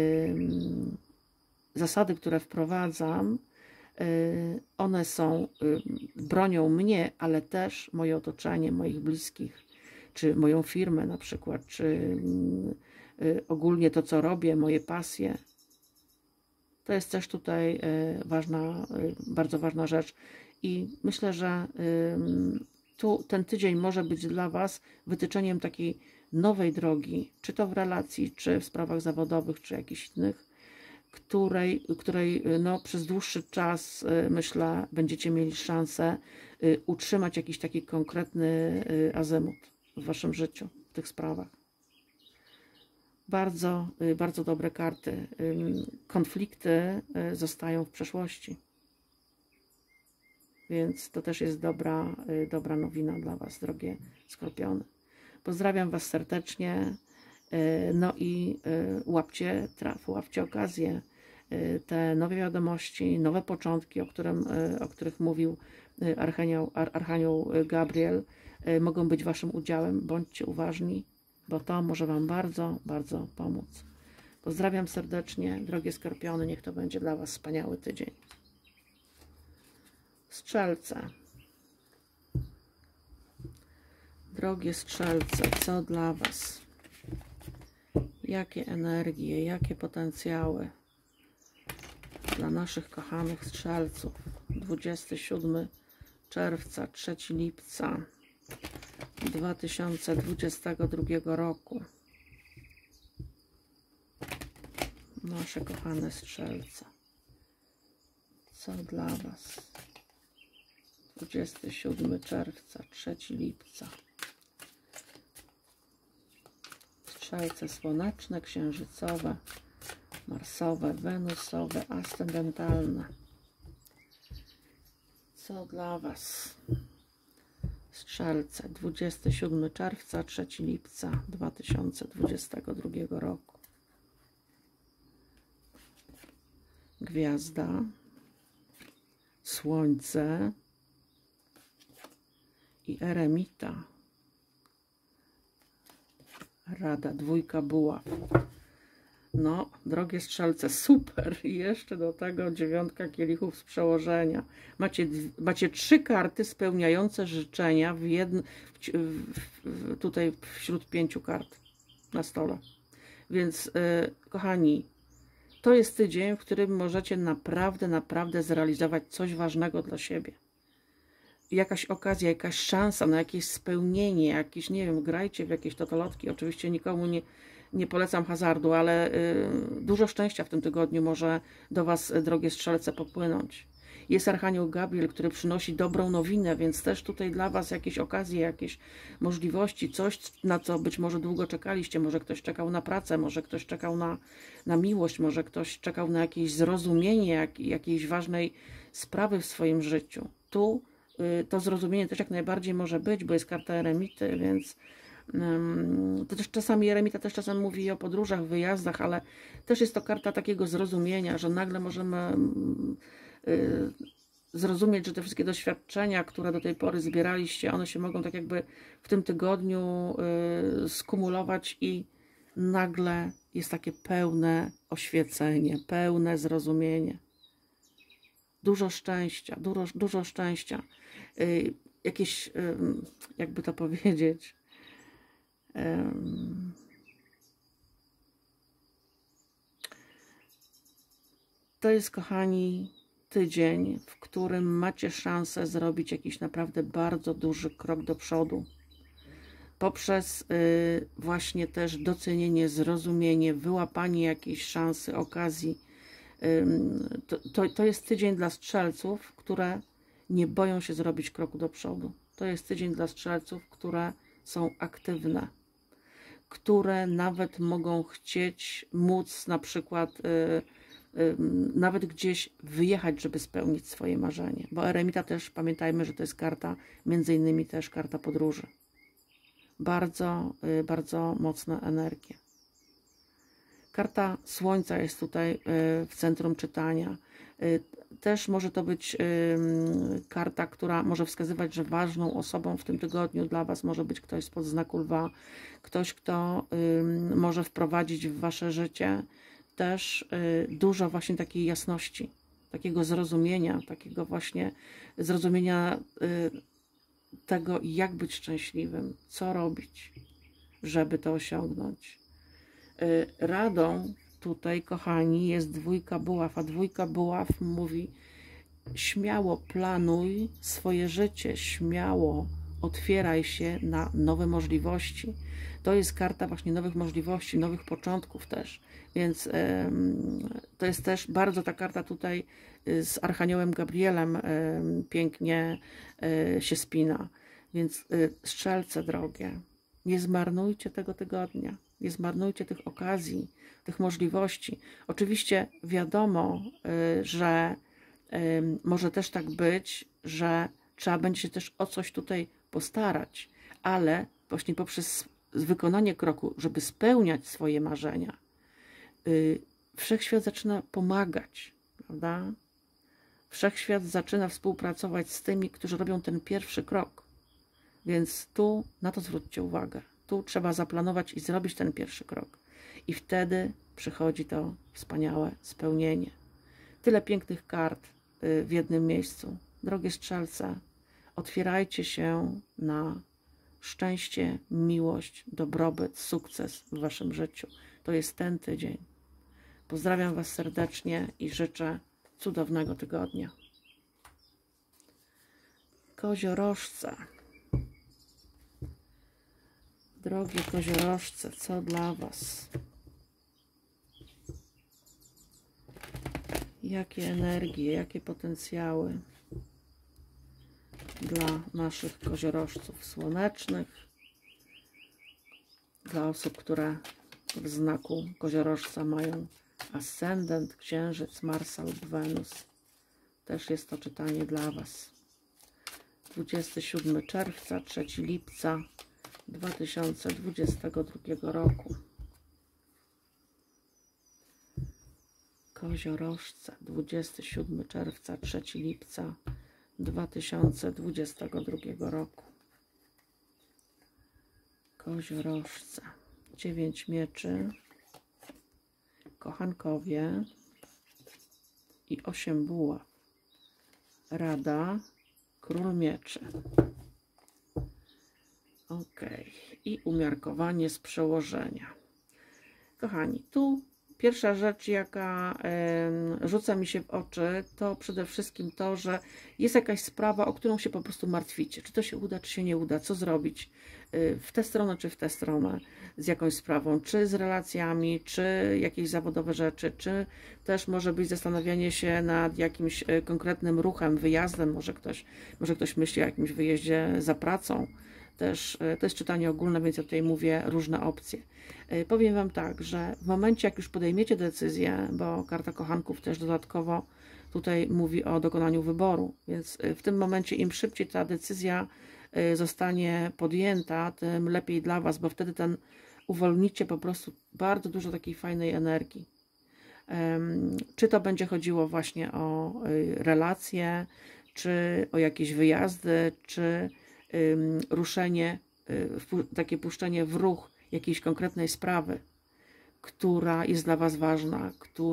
zasady, które wprowadzam, one są bronią mnie, ale też moje otoczenie, moich bliskich, czy moją firmę na przykład, czy ogólnie to, co robię, moje pasje. To jest też tutaj bardzo ważna rzecz. I myślę, że tu ten tydzień może być dla Was wytyczeniem takiej nowej drogi, czy to w relacji, czy w sprawach zawodowych, czy jakichś innych, której no, przez dłuższy czas, myślę, będziecie mieli szansę utrzymać jakiś taki konkretny azymut w Waszym życiu, w tych sprawach. Bardzo, bardzo dobre karty. Konflikty zostają w przeszłości. Więc to też jest dobra nowina dla Was, drogie Skorpiony. Pozdrawiam Was serdecznie. No i łapcie traf, łapcie okazję. Te nowe wiadomości, nowe początki, o których mówił Archanioł Gabriel, mogą być Waszym udziałem. Bądźcie uważni, bo to może Wam bardzo, bardzo pomóc. Pozdrawiam serdecznie, drogie Skorpiony. Niech to będzie dla Was wspaniały tydzień. Strzelce. Drogie Strzelce, co dla Was? Jakie energie, jakie potencjały dla naszych kochanych Strzelców? 27 czerwca, 3 lipca 2022 roku. Nasze kochane Strzelce. Co dla Was? 27 czerwca, 3 lipca. Strzelce słoneczne, księżycowe, marsowe, wenusowe, ascendentalne. Co dla Was? Strzelce, 27 czerwca, 3 lipca 2022 roku. Gwiazda, Słońce i Eremita. Rada, dwójka buław. No, drogie Strzelce, super. I jeszcze do tego 9 kielichów z przełożenia. Macie 3 karty spełniające życzenia tutaj wśród 5 kart na stole. Więc, kochani, to jest tydzień, w którym możecie naprawdę zrealizować coś ważnego dla siebie. Jakaś okazja, jakaś szansa na jakieś spełnienie, jakieś, nie wiem, grajcie w jakieś totolotki. Oczywiście nikomu nie polecam hazardu, ale dużo szczęścia w tym tygodniu może do Was, drogie Strzelce, popłynąć. Jest Archanioł Gabriel, który przynosi dobrą nowinę, więc też tutaj dla Was jakieś okazje, jakieś możliwości, coś, na co być może długo czekaliście. Może ktoś czekał na pracę, może ktoś czekał na miłość, może ktoś czekał na jakieś zrozumienie jakiejś ważnej sprawy w swoim życiu. Tu to zrozumienie też jak najbardziej może być, bo jest karta eremity, więc to też czasami eremita też czasem mówi o podróżach, wyjazdach, ale też jest to karta takiego zrozumienia, że nagle możemy zrozumieć, że te wszystkie doświadczenia, które do tej pory zbieraliście, one się mogą tak jakby w tym tygodniu skumulować i nagle jest takie pełne oświecenie, pełne zrozumienie. Dużo szczęścia, dużo szczęścia. Jakieś, jakby to powiedzieć, to jest, kochani, tydzień, w którym macie szansę zrobić jakiś naprawdę bardzo duży krok do przodu. Poprzez właśnie też docenienie, zrozumienie, wyłapanie jakiejś szansy, okazji. To jest tydzień dla strzelców, które nie boją się zrobić kroku do przodu. To jest tydzień dla strzelców, które są aktywne, które nawet mogą chcieć, móc na przykład nawet gdzieś wyjechać, żeby spełnić swoje marzenie. Bo eremita też, pamiętajmy, że to jest karta, między innymi też karta podróży. Bardzo, bardzo mocna energia. Karta Słońca jest tutaj w centrum czytania. Też może to być karta, która może wskazywać, że ważną osobą w tym tygodniu dla Was może być ktoś spod znaku lwa, ktoś, kto może wprowadzić w Wasze życie też dużo właśnie takiej jasności, takiego zrozumienia, takiego właśnie zrozumienia tego, jak być szczęśliwym, co robić, żeby to osiągnąć. Radą tutaj, kochani, jest dwójka buław, a dwójka buław mówi: śmiało planuj swoje życie, śmiało otwieraj się na nowe możliwości. To jest karta właśnie nowych możliwości, nowych początków też, więc to jest też bardzo ta karta tutaj z Archaniołem Gabrielem pięknie się spina. Więc strzelce drogie, nie zmarnujcie tego tygodnia. Nie zmarnujcie tych okazji, tych możliwości. Oczywiście wiadomo, że może też tak być, że trzeba będzie się też o coś tutaj postarać, ale właśnie poprzez wykonanie kroku, żeby spełniać swoje marzenia, Wszechświat zaczyna pomagać, prawda? Wszechświat zaczyna współpracować z tymi, którzy robią ten pierwszy krok. Więc tu na to zwróćcie uwagę. Tu trzeba zaplanować i zrobić ten pierwszy krok. I wtedy przychodzi to wspaniałe spełnienie. Tyle pięknych kart w jednym miejscu. Drogie strzelce, otwierajcie się na szczęście, miłość, dobrobyt, sukces w Waszym życiu. To jest ten tydzień. Pozdrawiam Was serdecznie i życzę cudownego tygodnia. Koziorożce. Drogie koziorożce, co dla Was? Jakie energie, jakie potencjały dla naszych koziorożców słonecznych, dla osób, które w znaku koziorożca mają ascendent, księżyc, Marsa lub Wenus. Też jest to czytanie dla Was. 27 czerwca, 3 lipca 2022 roku. Koziorożce, 27 czerwca, 3 lipca 2022 roku. Koziorożce, 9 mieczy, kochankowie i 8 buław. Rada, król mieczy. Ok. I umiarkowanie z przełożenia. Kochani, tu pierwsza rzecz, jaka rzuca mi się w oczy, to przede wszystkim to, że jest jakaś sprawa, o którą się po prostu martwicie. Czy to się uda, czy się nie uda, co zrobić. w tę stronę czy w tę stronę z jakąś sprawą, czy z relacjami, czy jakieś zawodowe rzeczy, czy też może być zastanawianie się nad jakimś konkretnym ruchem, wyjazdem, może ktoś myśli o jakimś wyjeździe za pracą. Też to jest czytanie ogólne, więc ja tutaj mówię różne opcje. Powiem Wam tak, że w momencie, jak już podejmiecie decyzję, bo karta kochanków też dodatkowo tutaj mówi o dokonaniu wyboru, więc w tym momencie im szybciej ta decyzja zostanie podjęta, tym lepiej dla Was, bo wtedy uwolnicie po prostu bardzo dużo takiej fajnej energii. Czy to będzie chodziło właśnie o relacje, czy o jakieś wyjazdy, czy ruszenie, takie puszczenie w ruch jakiejś konkretnej sprawy, która jest dla Was ważna,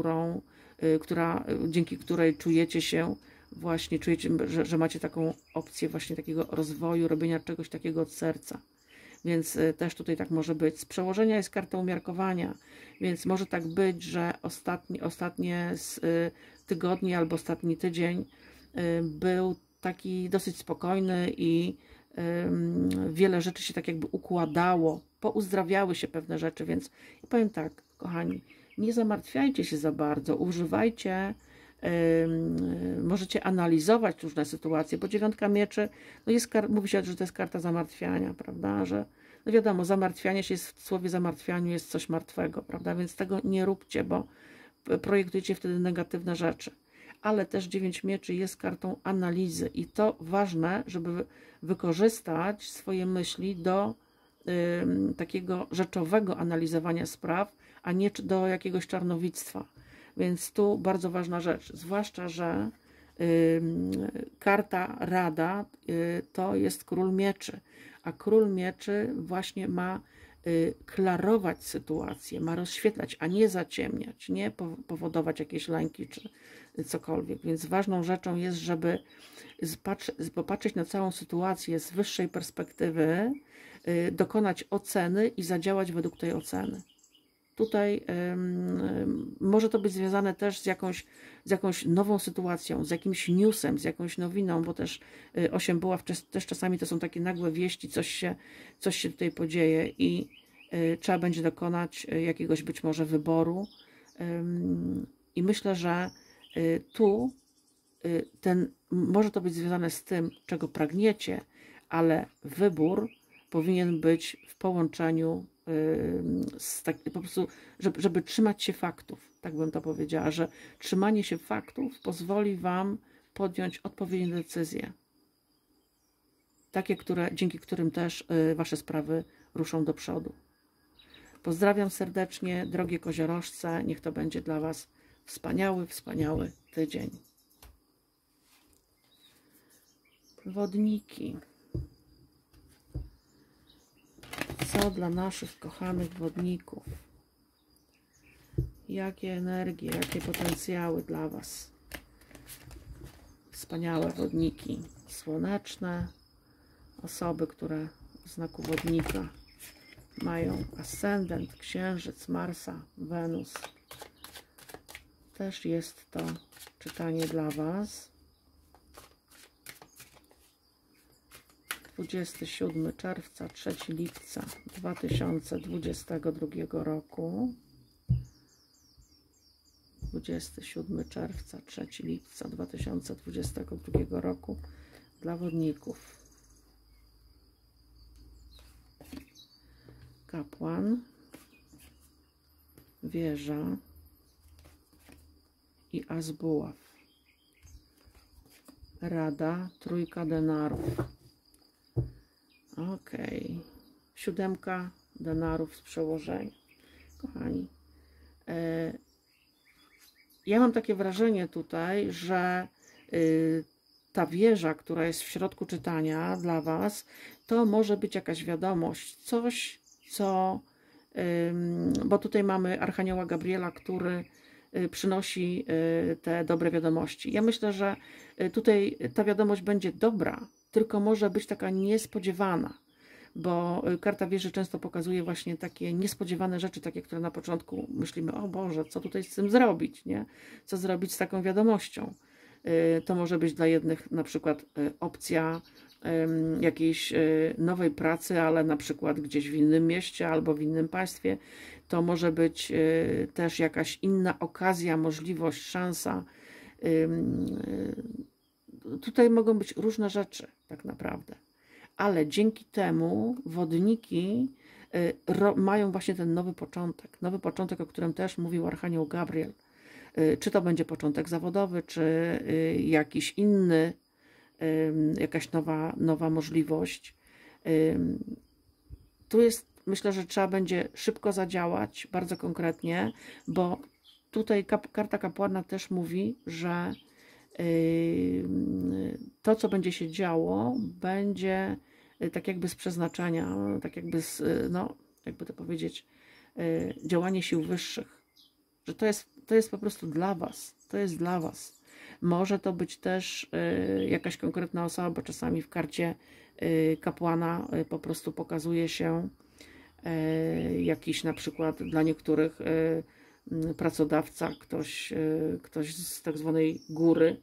dzięki której czujecie się właśnie, że macie taką opcję właśnie takiego rozwoju, robienia czegoś takiego od serca. Więc też tutaj tak może być. Z przełożenia jest karta umiarkowania, więc może tak być, że ostatnie tygodni albo ostatni tydzień był taki dosyć spokojny i wiele rzeczy się tak jakby układało, pouzdrawiały się pewne rzeczy, więc ja powiem tak, kochani, nie zamartwiajcie się za bardzo, używajcie, możecie analizować różne sytuacje, bo dziewiątka mieczy, no mówi się, że to jest karta zamartwiania, prawda, że no wiadomo, zamartwianie się jest, w słowie zamartwianiu jest coś martwego, prawda, więc tego nie róbcie, bo projektujecie wtedy negatywne rzeczy. Ale też 9 mieczy jest kartą analizy i to ważne, żeby wykorzystać swoje myśli do takiego rzeczowego analizowania spraw, a nie do jakiegoś czarnowictwa. Więc tu bardzo ważna rzecz, zwłaszcza, że karta rada to jest król mieczy, a król mieczy właśnie ma klarować sytuację, ma rozświetlać, a nie zaciemniać, nie powodować jakieś lęki czy cokolwiek. Więc ważną rzeczą jest, żeby popatrzeć na całą sytuację z wyższej perspektywy, dokonać oceny i zadziałać według tej oceny. Tutaj może to być związane też z jakąś nową sytuacją, z jakimś newsem, z jakąś nowiną, bo też 8 buław też czasami to są takie nagłe wieści, coś się tutaj podzieje i trzeba będzie dokonać jakiegoś być może wyboru. I myślę, że tu może to być związane z tym, czego pragniecie, ale wybór powinien być w połączeniu po prostu, żeby trzymać się faktów, tak bym to powiedziała, że trzymanie się faktów pozwoli Wam podjąć odpowiednie decyzje, takie, dzięki którym też Wasze sprawy ruszą do przodu. Pozdrawiam serdecznie, drogie koziorożce, niech to będzie dla Was wspaniały, wspaniały tydzień. Wodniki. Co dla naszych kochanych wodników? Jakie energie, jakie potencjały dla Was? Wspaniałe wodniki słoneczne, osoby, które w znaku wodnika mają ascendent, księżyc, Marsa, Wenus. Też jest to czytanie dla Was. 27 czerwca, 3 lipca 2022 roku. 27 czerwca, 3 lipca 2022 roku dla wodników. Kapłan, wieża i as buław. Rada, trójka denarów. Ok. 7 denarów z przełożenia. Kochani, ja mam takie wrażenie tutaj, że ta wieża, która jest w środku czytania dla Was, to może być jakaś wiadomość, coś, co... bo tutaj mamy Archanioła Gabriela, który przynosi te dobre wiadomości. Ja myślę, że tutaj ta wiadomość będzie dobra, tylko może być taka niespodziewana, bo karta wieży często pokazuje właśnie takie niespodziewane rzeczy, takie, które na początku myślimy, o Boże, co tutaj z tym zrobić, nie? Co zrobić z taką wiadomością? To może być dla jednych na przykład opcja jakiejś nowej pracy, ale na przykład gdzieś w innym mieście albo w innym państwie. To może być też jakaś inna okazja, możliwość, szansa. Tutaj mogą być różne rzeczy tak naprawdę. Ale dzięki temu wodniki mają właśnie ten nowy początek, o którym też mówił Archanioł Gabriel. Czy to będzie początek zawodowy, czy jakiś inny, jakaś nowa możliwość. Tu jest, myślę, że trzeba będzie szybko zadziałać, bardzo konkretnie, bo tutaj karta kapłana też mówi, że to, co będzie się działo, będzie tak jakby z przeznaczenia, tak jakby no, jakby to powiedzieć, działanie sił wyższych. Że to jest po prostu dla was. To jest dla was. Może to być też jakaś konkretna osoba, bo czasami w karcie kapłana po prostu pokazuje się jakiś na przykład dla niektórych pracodawca, ktoś z tak zwanej góry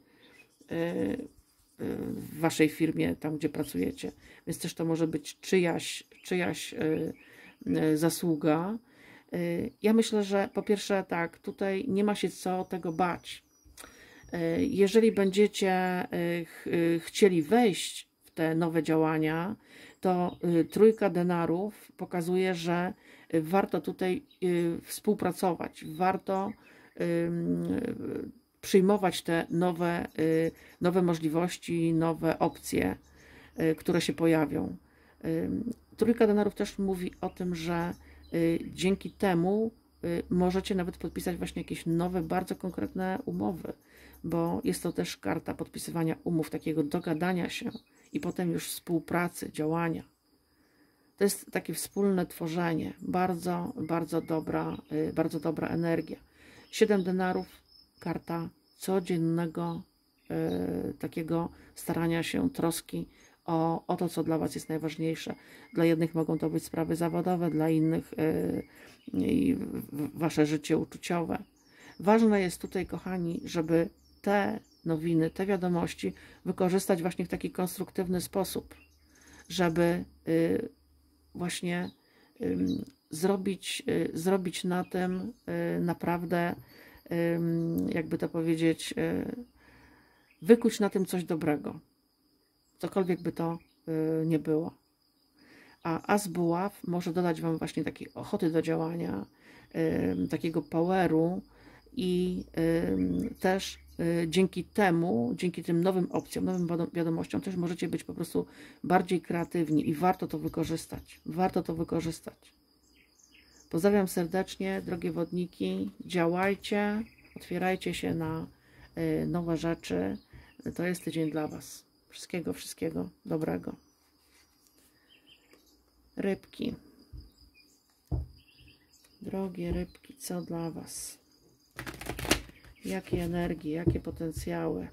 w waszej firmie, tam gdzie pracujecie. Więc też to może być czyjaś zasługa. Ja myślę, że po pierwsze tak, tutaj nie ma się co tego bać. Jeżeli będziecie chcieli wejść w te nowe działania, to trójka denarów pokazuje, że warto tutaj współpracować, warto przyjmować te nowe możliwości, nowe opcje, które się pojawią. Trójka denarów też mówi o tym, że dzięki temu możecie nawet podpisać właśnie jakieś nowe, bardzo konkretne umowy, bo jest to też karta podpisywania umów, takiego dogadania się i potem już współpracy, działania. To jest takie wspólne tworzenie, bardzo dobra energia. 7 denarów, karta codziennego takiego starania się, troski o to, co dla was jest najważniejsze. Dla jednych mogą to być sprawy zawodowe, dla innych wasze życie uczuciowe. Ważne jest tutaj, kochani, żeby te nowiny, te wiadomości wykorzystać właśnie w taki konstruktywny sposób, żeby właśnie zrobić na tym naprawdę, jakby to powiedzieć, wykuć na tym coś dobrego. Cokolwiek by to nie było. A as buław może dodać wam właśnie takiej ochoty do działania, takiego poweru i też dzięki tym nowym opcjom, nowym wiadomościom też możecie być po prostu bardziej kreatywni i warto to wykorzystać. Warto to wykorzystać. Pozdrawiam serdecznie, drogie wodniki. Działajcie, otwierajcie się na nowe rzeczy. To jest tydzień dla was. Wszystkiego dobrego. Rybki. Drogie rybki, co dla was? Jakie energie, jakie potencjały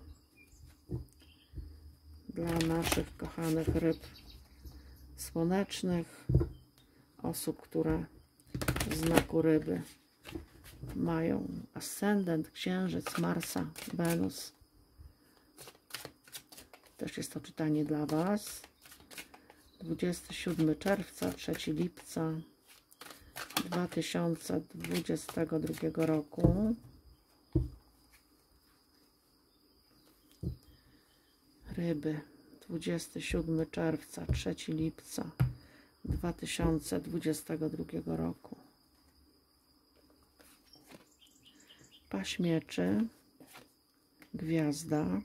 dla naszych kochanych ryb słonecznych, osób, które w znaku ryby mają ascendent, księżyc, Marsa, Wenus. Też jest to czytanie dla was. 27 czerwca, 3 lipca 2022 roku. Ryby, 27 czerwca, 3 lipca 2022 roku. Paź mieczy, gwiazda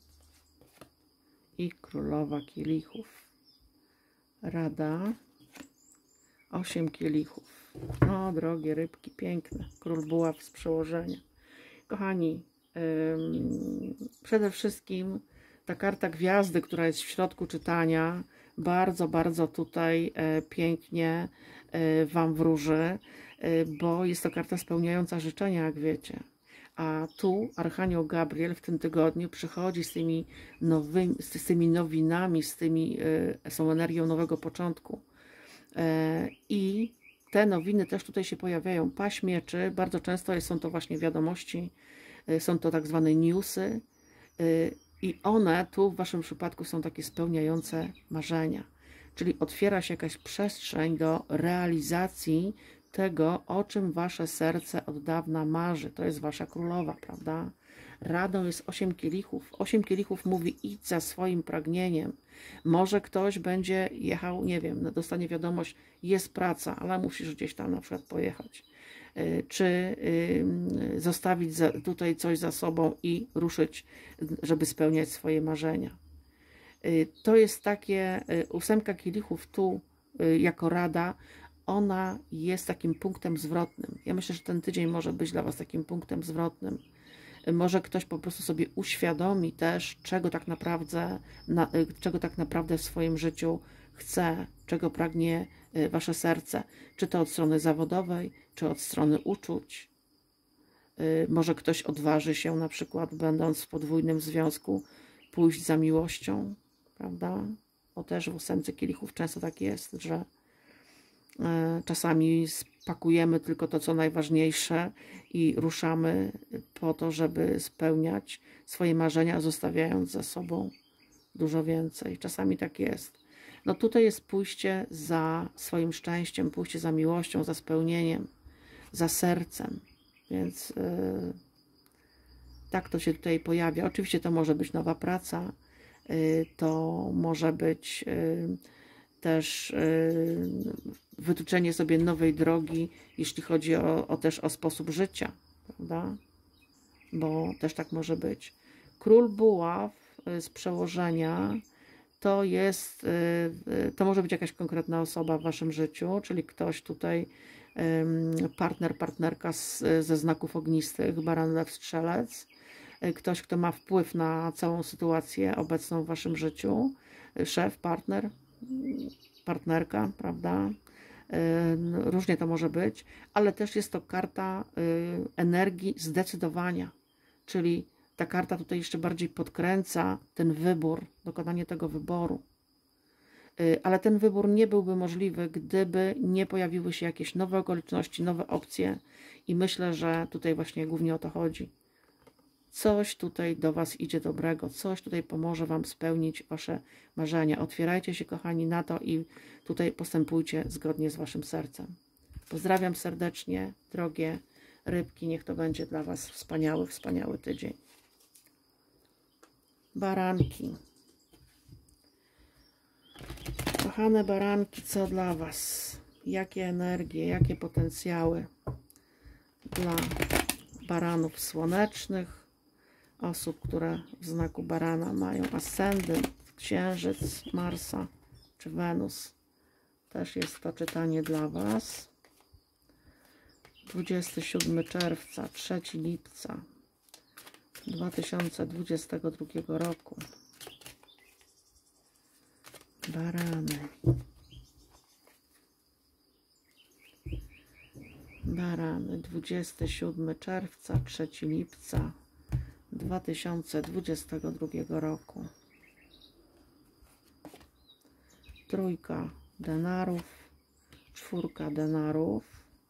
i królowa kielichów. Rada, 8 kielichów. O, drogie rybki, piękne. Król buław z przełożenia. Kochani, przede wszystkim ta karta gwiazdy, która jest w środku czytania, bardzo tutaj pięknie wam wróży, bo jest to karta spełniająca życzenia, jak wiecie. A tu Archanioł Gabriel w tym tygodniu przychodzi z tymi nowinami, z tą energią nowego początku. I te nowiny też tutaj się pojawiają. Paź mieczy, bardzo często są to właśnie wiadomości, są to tak zwane newsy. I one tu w waszym przypadku są takie spełniające marzenia. Czyli otwiera się jakaś przestrzeń do realizacji tego, o czym wasze serce od dawna marzy. To jest wasza królowa, prawda? Radą jest 8 kielichów. 8 kielichów mówi: idź za swoim pragnieniem. Może ktoś będzie jechał, nie wiem, dostanie wiadomość: jest praca, ale musisz gdzieś tam na przykład pojechać. Czy zostawić tutaj coś za sobą i ruszyć, żeby spełniać swoje marzenia. To jest takie, 8 kielichów tu jako rada, ona jest takim punktem zwrotnym. Ja myślę, że ten tydzień może być dla was takim punktem zwrotnym. Może ktoś po prostu sobie uświadomi też, czego tak naprawdę w swoim życiu chce, czego pragnie wasze serce. Czy to od strony zawodowej, czy od strony uczuć. Może ktoś odważy się, na przykład będąc w podwójnym związku, pójść za miłością, prawda? Bo też w 8 kielichów często tak jest, że czasami spakujemy tylko to, co najważniejsze i ruszamy po to, żeby spełniać swoje marzenia, zostawiając za sobą dużo więcej. Czasami tak jest. No tutaj jest pójście za swoim szczęściem, pójście za miłością, za spełnieniem, za sercem. Więc tak to się tutaj pojawia. Oczywiście to może być nowa praca, to może być też wytyczenie sobie nowej drogi, jeśli chodzi też o sposób życia, prawda? Bo też tak może być. Król buław z przełożenia to może być jakaś konkretna osoba w waszym życiu, czyli ktoś tutaj, partnerka ze znaków ognistych, baran, lew, strzelec, ktoś, kto ma wpływ na całą sytuację obecną w waszym życiu, szef, partnerka, prawda? Różnie to może być, ale też jest to karta energii zdecydowania, czyli ta karta tutaj jeszcze bardziej podkręca ten wybór, dokonanie tego wyboru. Ale ten wybór nie byłby możliwy, gdyby nie pojawiły się jakieś nowe okoliczności, nowe opcje i myślę, że tutaj właśnie głównie o to chodzi. Coś tutaj do was idzie dobrego, coś tutaj pomoże wam spełnić wasze marzenia. Otwierajcie się, kochani, na to i tutaj postępujcie zgodnie z waszym sercem. Pozdrawiam serdecznie, drogie rybki. Niech to będzie dla was wspaniały, wspaniały tydzień. Baranki. Kochane baranki, co dla was? Jakie energie, jakie potencjały dla baranów słonecznych, osób, które w znaku barana mają ascendent, księżyc, Marsa czy Wenus. Też jest to czytanie dla was. 27 czerwca, 3 lipca 2022 roku. Barany. Barany, 27 czerwca, 3 lipca 2022 roku. Trójka denarów, 4 denarów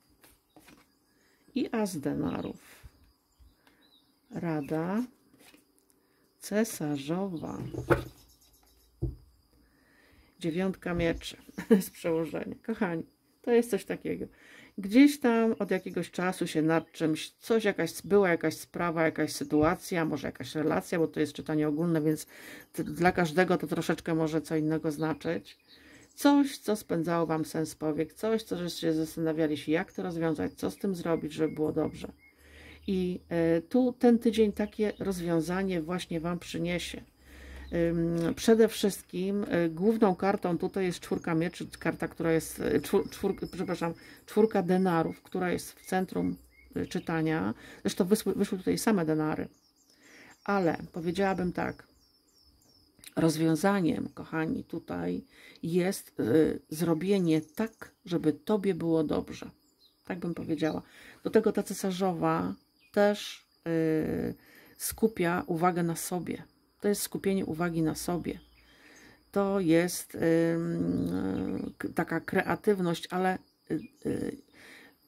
i as denarów. Rada cesarzowa. 9 mieczy z przełożenia. Kochani, to jest coś takiego. Gdzieś tam od jakiegoś czasu się nad czymś, była jakaś sprawa, jakaś sytuacja, może jakaś relacja, bo to jest czytanie ogólne, więc dla każdego to troszeczkę może co innego znaczyć. Coś, co spędzało wam sens powiek, coś, co żeście zastanawiali się, jak to rozwiązać, co z tym zrobić, żeby było dobrze. I tu ten tydzień takie rozwiązanie właśnie wam przyniesie. Przede wszystkim główną kartą tutaj jest 4 mieczy, karta, która jest, 4 denarów, która jest w centrum czytania. Zresztą wyszły tutaj same denary. Ale powiedziałabym tak, rozwiązaniem, kochani, tutaj jest zrobienie tak, żeby tobie było dobrze. Tak bym powiedziała. Do tego ta cesarzowa też skupia uwagę na sobie. To jest skupienie uwagi na sobie. To jest taka kreatywność, ale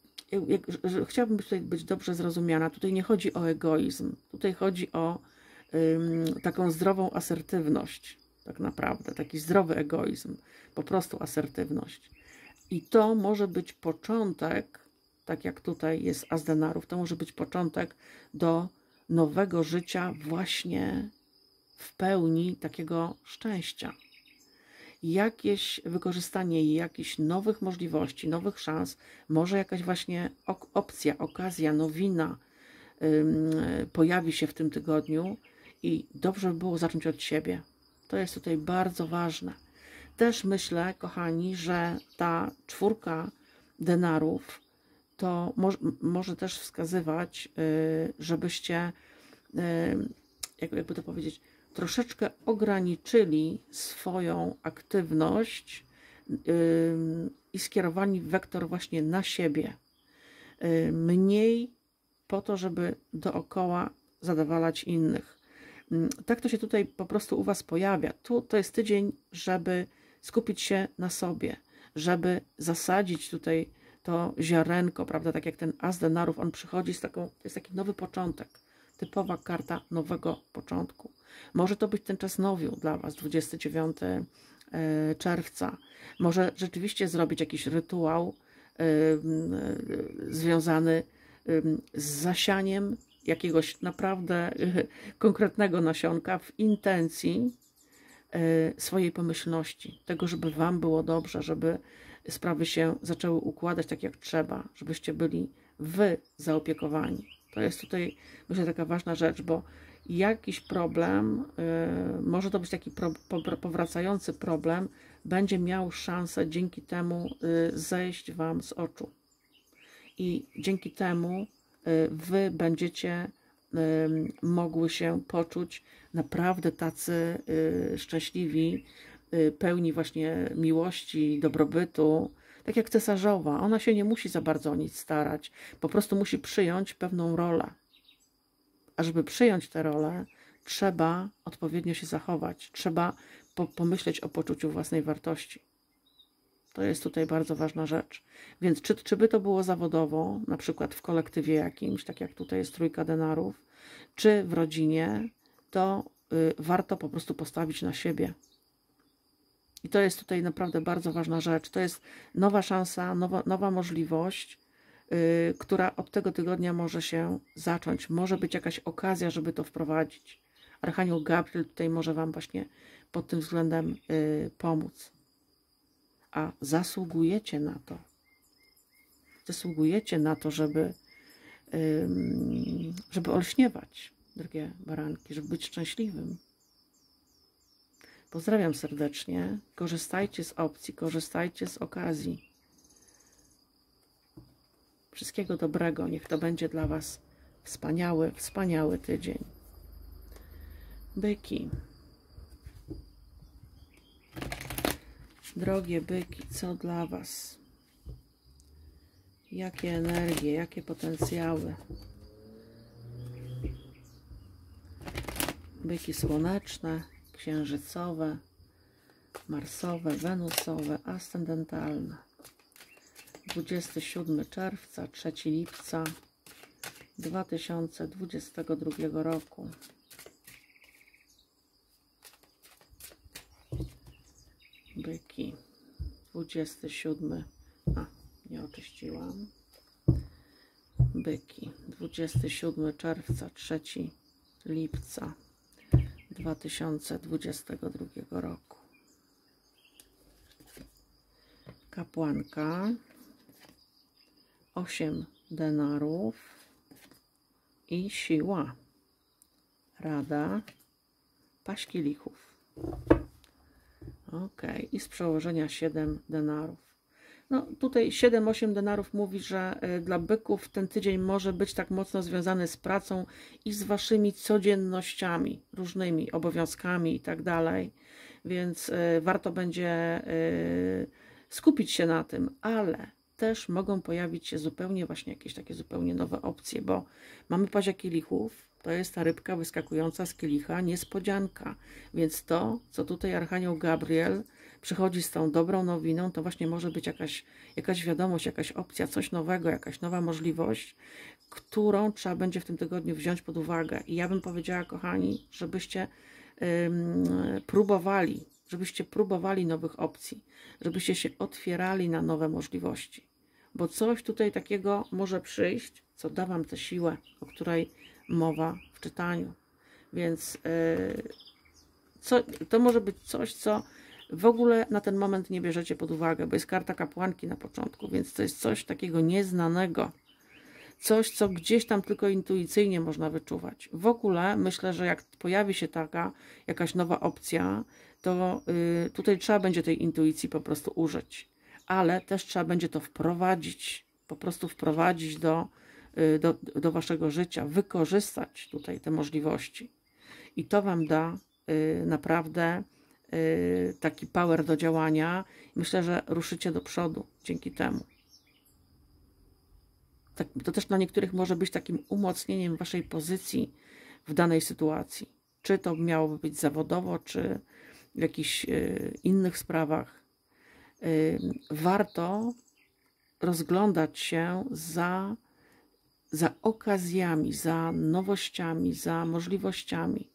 chciałabym tutaj być dobrze zrozumiana. Tutaj nie chodzi o egoizm. Tutaj chodzi o taką zdrową asertywność, tak naprawdę, taki zdrowy egoizm, po prostu asertywność. I to może być początek, tak jak tutaj jest as denarów, to może być początek do nowego życia właśnie w pełni takiego szczęścia. Jakieś wykorzystanie jakichś nowych możliwości, nowych szans, może jakaś właśnie opcja, okazja, nowina pojawi się w tym tygodniu i dobrze by było zacząć od siebie. To jest tutaj bardzo ważne. Też myślę, kochani, że ta 4 denarów to może też wskazywać, żebyście, jakby to powiedzieć, troszeczkę ograniczyli swoją aktywność i skierowali wektor właśnie na siebie. Mniej po to, żeby dookoła zadowalać innych. Tak to się tutaj po prostu u Was pojawia. To jest tydzień, żeby skupić się na sobie, żeby zasadzić tutaj to ziarenko, prawda, tak jak ten as denarów, on przychodzi z taką, to jest taki nowy początek, typowa karta nowego początku. Może to być ten czas nowiu dla Was, 29 czerwca. Może rzeczywiście zrobić jakiś rytuał związany z zasianiem jakiegoś naprawdę konkretnego nasionka w intencji swojej pomyślności, tego, żeby Wam było dobrze, żeby sprawy się zaczęły układać tak jak trzeba, żebyście byli Wy zaopiekowani. To jest tutaj, myślę, taka ważna rzecz, bo jakiś problem, może to być taki powracający problem, będzie miał szansę dzięki temu zejść Wam z oczu. I dzięki temu Wy będziecie mogły się poczuć naprawdę tacy szczęśliwi, pełni właśnie miłości, dobrobytu, tak jak cesarzowa. Ona się nie musi za bardzo o nic starać, po prostu musi przyjąć pewną rolę. A żeby przyjąć tę rolę, trzeba odpowiednio się zachować, trzeba pomyśleć o poczuciu własnej wartości. To jest tutaj bardzo ważna rzecz. Więc czy by to było zawodowo, na przykład w kolektywie jakimś, tak jak tutaj jest 3 denarów, czy w rodzinie, to warto po prostu postawić na siebie. I to jest tutaj naprawdę bardzo ważna rzecz. To jest nowa szansa, nowa możliwość, która od tego tygodnia może się zacząć. Może być jakaś okazja, żeby to wprowadzić. Archanioł Gabriel tutaj może Wam właśnie pod tym względem pomóc. A zasługujecie na to. Zasługujecie na to, żeby olśniewać, drogie baranki, żeby być szczęśliwym. Pozdrawiam serdecznie. Korzystajcie z opcji, korzystajcie z okazji. Wszystkiego dobrego. Niech to będzie dla Was wspaniały, wspaniały tydzień. Byki. Drogie byki, co dla Was? Jakie energie, jakie potencjały? Byki słoneczne, księżycowe, marsowe, wenusowe, ascendentalne. 27 czerwca, 3 lipca 2022 roku. Byki. 27. Nie oczyściłam. Byki. 27 czerwca, 3 lipca 2022 roku. Kapłanka. 8 denarów i siła. Rada. Paź kielichów. Ok, i z przełożenia 7 denarów. No tutaj 7-8 denarów mówi, że dla byków ten tydzień może być tak mocno związany z pracą i z waszymi codziennościami, różnymi obowiązkami i tak dalej, więc warto będzie skupić się na tym, ale też mogą pojawić się zupełnie właśnie jakieś takie zupełnie nowe opcje, bo mamy pazia kielichów, to jest ta rybka wyskakująca z kielicha, niespodzianka, więc to, co tutaj Archanioł Gabriel przychodzi z tą dobrą nowiną, to właśnie może być jakaś wiadomość, jakaś opcja, coś nowego, jakaś nowa możliwość, którą trzeba będzie w tym tygodniu wziąć pod uwagę. I ja bym powiedziała, kochani, żebyście próbowali nowych opcji, żebyście się otwierali na nowe możliwości. Bo coś tutaj takiego może przyjść, co da wam tę siłę, o której mowa w czytaniu. Więc to może być coś, co w ogóle na ten moment nie bierzecie pod uwagę, bo jest karta kapłanki na początku, więc to jest coś takiego nieznanego. Coś, co gdzieś tam tylko intuicyjnie można wyczuwać. W ogóle myślę, że jak pojawi się jakaś nowa opcja, to tutaj trzeba będzie tej intuicji po prostu użyć. Ale też trzeba będzie to wprowadzić, po prostu wprowadzić do waszego życia, wykorzystać tutaj te możliwości. I to wam da naprawdę taki power do działania. Myślę, że ruszycie do przodu dzięki temu. To też dla niektórych może być takim umocnieniem waszej pozycji w danej sytuacji. Czy to miałoby być zawodowo, czy w jakichś innych sprawach. Warto rozglądać się za okazjami, za nowościami, za możliwościami.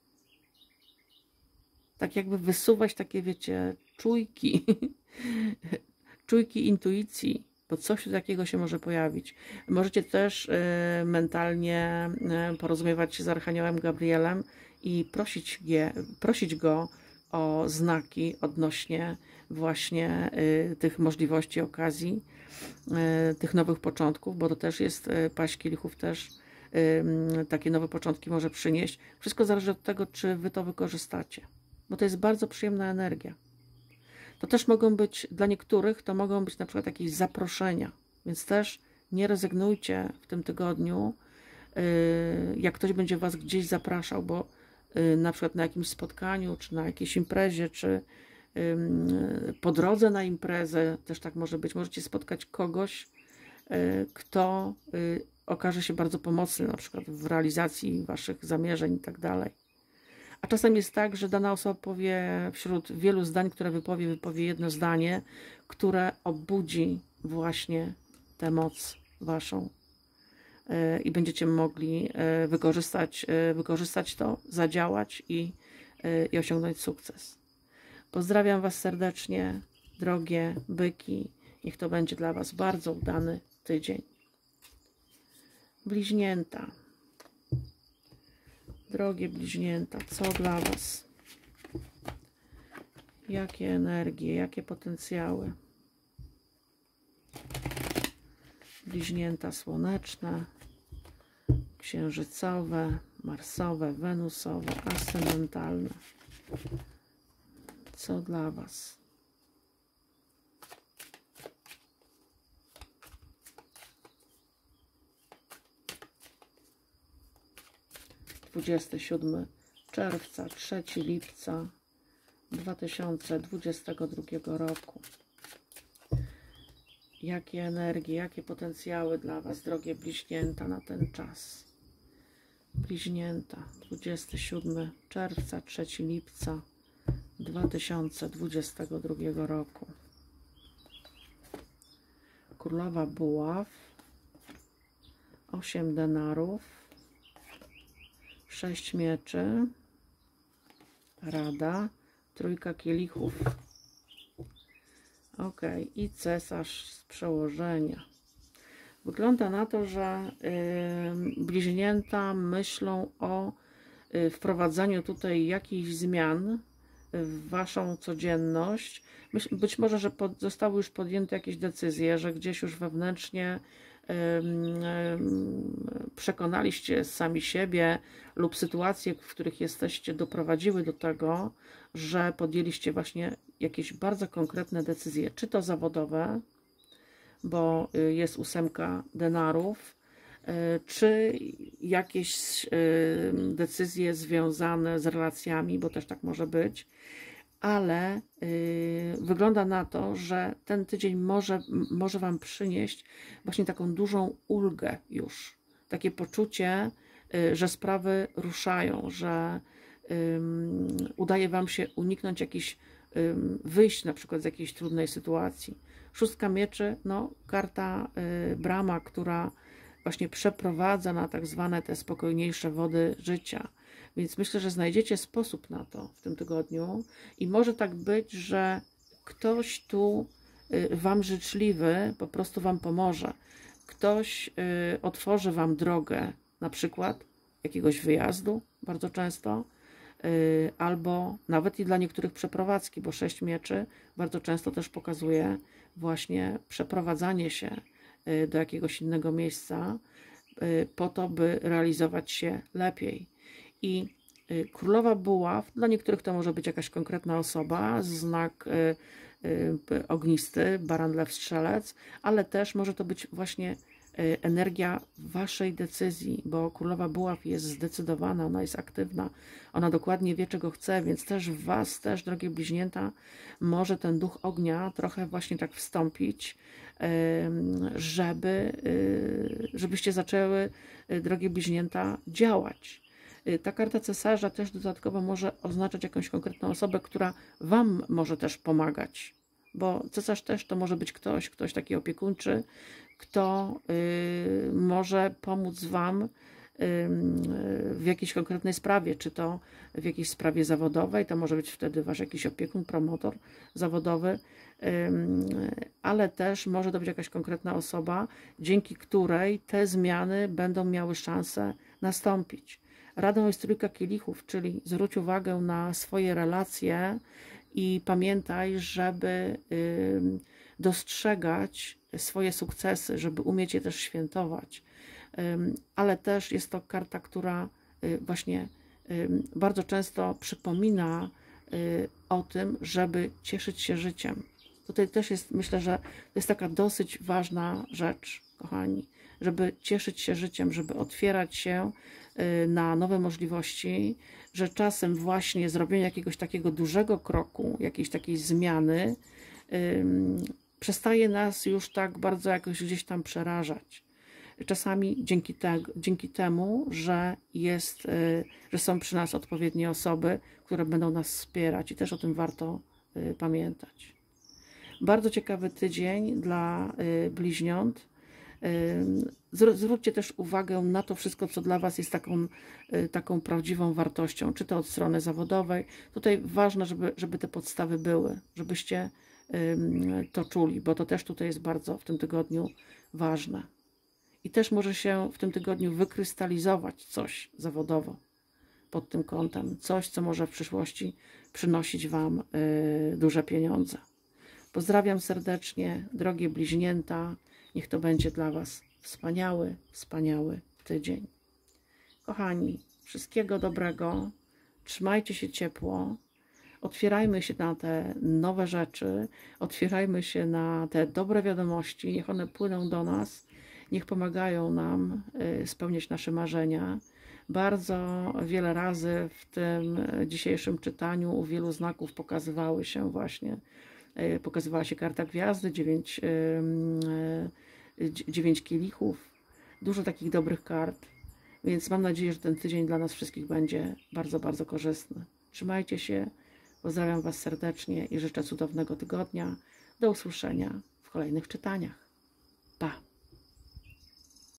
Tak jakby wysuwać takie, wiecie, czujki, czujki intuicji, bo coś takiego się może pojawić. Możecie też mentalnie porozumiewać się z Archaniołem Gabrielem i prosić go o znaki odnośnie właśnie tych możliwości, okazji, tych nowych początków, bo to też jest paść kielichów, też takie nowe początki może przynieść. Wszystko zależy od tego, czy wy to wykorzystacie, bo to jest bardzo przyjemna energia. To też mogą być, dla niektórych to mogą być na przykład jakieś zaproszenia, więc też nie rezygnujcie w tym tygodniu, jak ktoś będzie was gdzieś zapraszał, bo na przykład na jakimś spotkaniu, czy na jakiejś imprezie, czy po drodze na imprezę, też tak może być. Możecie spotkać kogoś, kto okaże się bardzo pomocny, na przykład w realizacji waszych zamierzeń i tak dalej. A czasem jest tak, że dana osoba powie wśród wielu zdań, które wypowie jedno zdanie, które obudzi właśnie tę moc waszą i będziecie mogli wykorzystać to, zadziałać i osiągnąć sukces. Pozdrawiam was serdecznie, drogie byki. Niech to będzie dla was bardzo udany tydzień. Bliźnięta. Drogie bliźnięta, co dla was? Jakie energie, jakie potencjały? Bliźnięta słoneczne, księżycowe, marsowe, wenusowe, ascendentalne. Co dla was? (27 czerwca, 3 lipca 2022 roku. Jakie energie, jakie potencjały dla was, drogie bliźnięta, na ten czas? Bliźnięta, 27 czerwca, 3 lipca 2022 roku. Królowa buław, 8 denarów, 6 mieczy, rada, trójka kielichów. Ok, i cesarz z przełożenia. Wygląda na to, że bliźnięta myślą o wprowadzaniu tutaj jakichś zmian w waszą codzienność. Być może, że zostały już podjęte jakieś decyzje, że gdzieś już wewnętrznie przekonaliście sami siebie lub sytuacje, w których jesteście, doprowadziły do tego, że podjęliście właśnie jakieś bardzo konkretne decyzje, czy to zawodowe, bo jest 8 denarów, czy jakieś decyzje związane z relacjami, bo też tak może być, ale wygląda na to, że ten tydzień może wam przynieść właśnie taką dużą ulgę już. Takie poczucie, że sprawy ruszają, że udaje wam się uniknąć jakichś wyjść na przykład z jakiejś trudnej sytuacji. Szóstka mieczy, no karta Brahma, która właśnie przeprowadza na tak zwane te spokojniejsze wody życia. Więc myślę, że znajdziecie sposób na to w tym tygodniu i może tak być, że ktoś tu Wam życzliwy po prostu Wam pomoże. Ktoś otworzy Wam drogę, na przykład jakiegoś wyjazdu, bardzo często, albo nawet i dla niektórych przeprowadzki, bo 6 mieczy bardzo często też pokazuje właśnie przeprowadzanie się do jakiegoś innego miejsca po to, by realizować się lepiej. I królowa buław, dla niektórych to może być jakaś konkretna osoba, znak ognisty, baran, lew, strzelec, ale też może to być właśnie energia waszej decyzji, bo królowa buław jest zdecydowana, ona jest aktywna, ona dokładnie wie, czego chce, więc też w was, też, drogie bliźnięta, może ten duch ognia trochę właśnie tak wstąpić, żebyście zaczęły, drogie bliźnięta, działać. Ta karta cesarza też dodatkowo może oznaczać jakąś konkretną osobę, która wam może też pomagać, bo cesarz też to może być ktoś taki opiekuńczy, kto może pomóc wam w jakiejś konkretnej sprawie, czy to w jakiejś sprawie zawodowej, to może być wtedy wasz jakiś opiekun, promotor zawodowy, ale też może to być jakaś konkretna osoba, dzięki której te zmiany będą miały szansę nastąpić. Radą jest trójka kielichów, czyli zwróć uwagę na swoje relacje i pamiętaj, żeby dostrzegać swoje sukcesy, żeby umieć je też świętować. Ale też jest to karta, która właśnie bardzo często przypomina o tym, żeby cieszyć się życiem. Tutaj też jest, myślę, że to jest taka dosyć ważna rzecz, kochani, żeby cieszyć się życiem, żeby otwierać się na nowe możliwości, że czasem właśnie zrobienie jakiegoś takiego dużego kroku, jakiejś takiej zmiany przestaje nas już tak bardzo jakoś gdzieś tam przerażać. Czasami dzięki temu, że są przy nas odpowiednie osoby, które będą nas wspierać i też o tym warto pamiętać. Bardzo ciekawy tydzień dla bliźniąt. Zwróćcie też uwagę na to wszystko, co dla was jest taką prawdziwą wartością, czy to od strony zawodowej. Tutaj ważne, żeby te podstawy były, żebyście to czuli, bo to też tutaj jest bardzo w tym tygodniu ważne. I też może się w tym tygodniu wykrystalizować coś zawodowo pod tym kątem. Coś, co może w przyszłości przynosić wam duże pieniądze. Pozdrawiam serdecznie, drogie bliźnięta. Niech to będzie dla was wspaniały, wspaniały tydzień. Kochani, wszystkiego dobrego. Trzymajcie się ciepło. Otwierajmy się na te nowe rzeczy. Otwierajmy się na te dobre wiadomości. Niech one płyną do nas. Niech pomagają nam spełniać nasze marzenia. Bardzo wiele razy w tym dzisiejszym czytaniu u wielu znaków pokazywała się karta gwiazdy, 9 kielichów. Dużo takich dobrych kart. Więc mam nadzieję, że ten tydzień dla nas wszystkich będzie bardzo, bardzo korzystny. Trzymajcie się. Pozdrawiam was serdecznie i życzę cudownego tygodnia. Do usłyszenia w kolejnych czytaniach. Pa!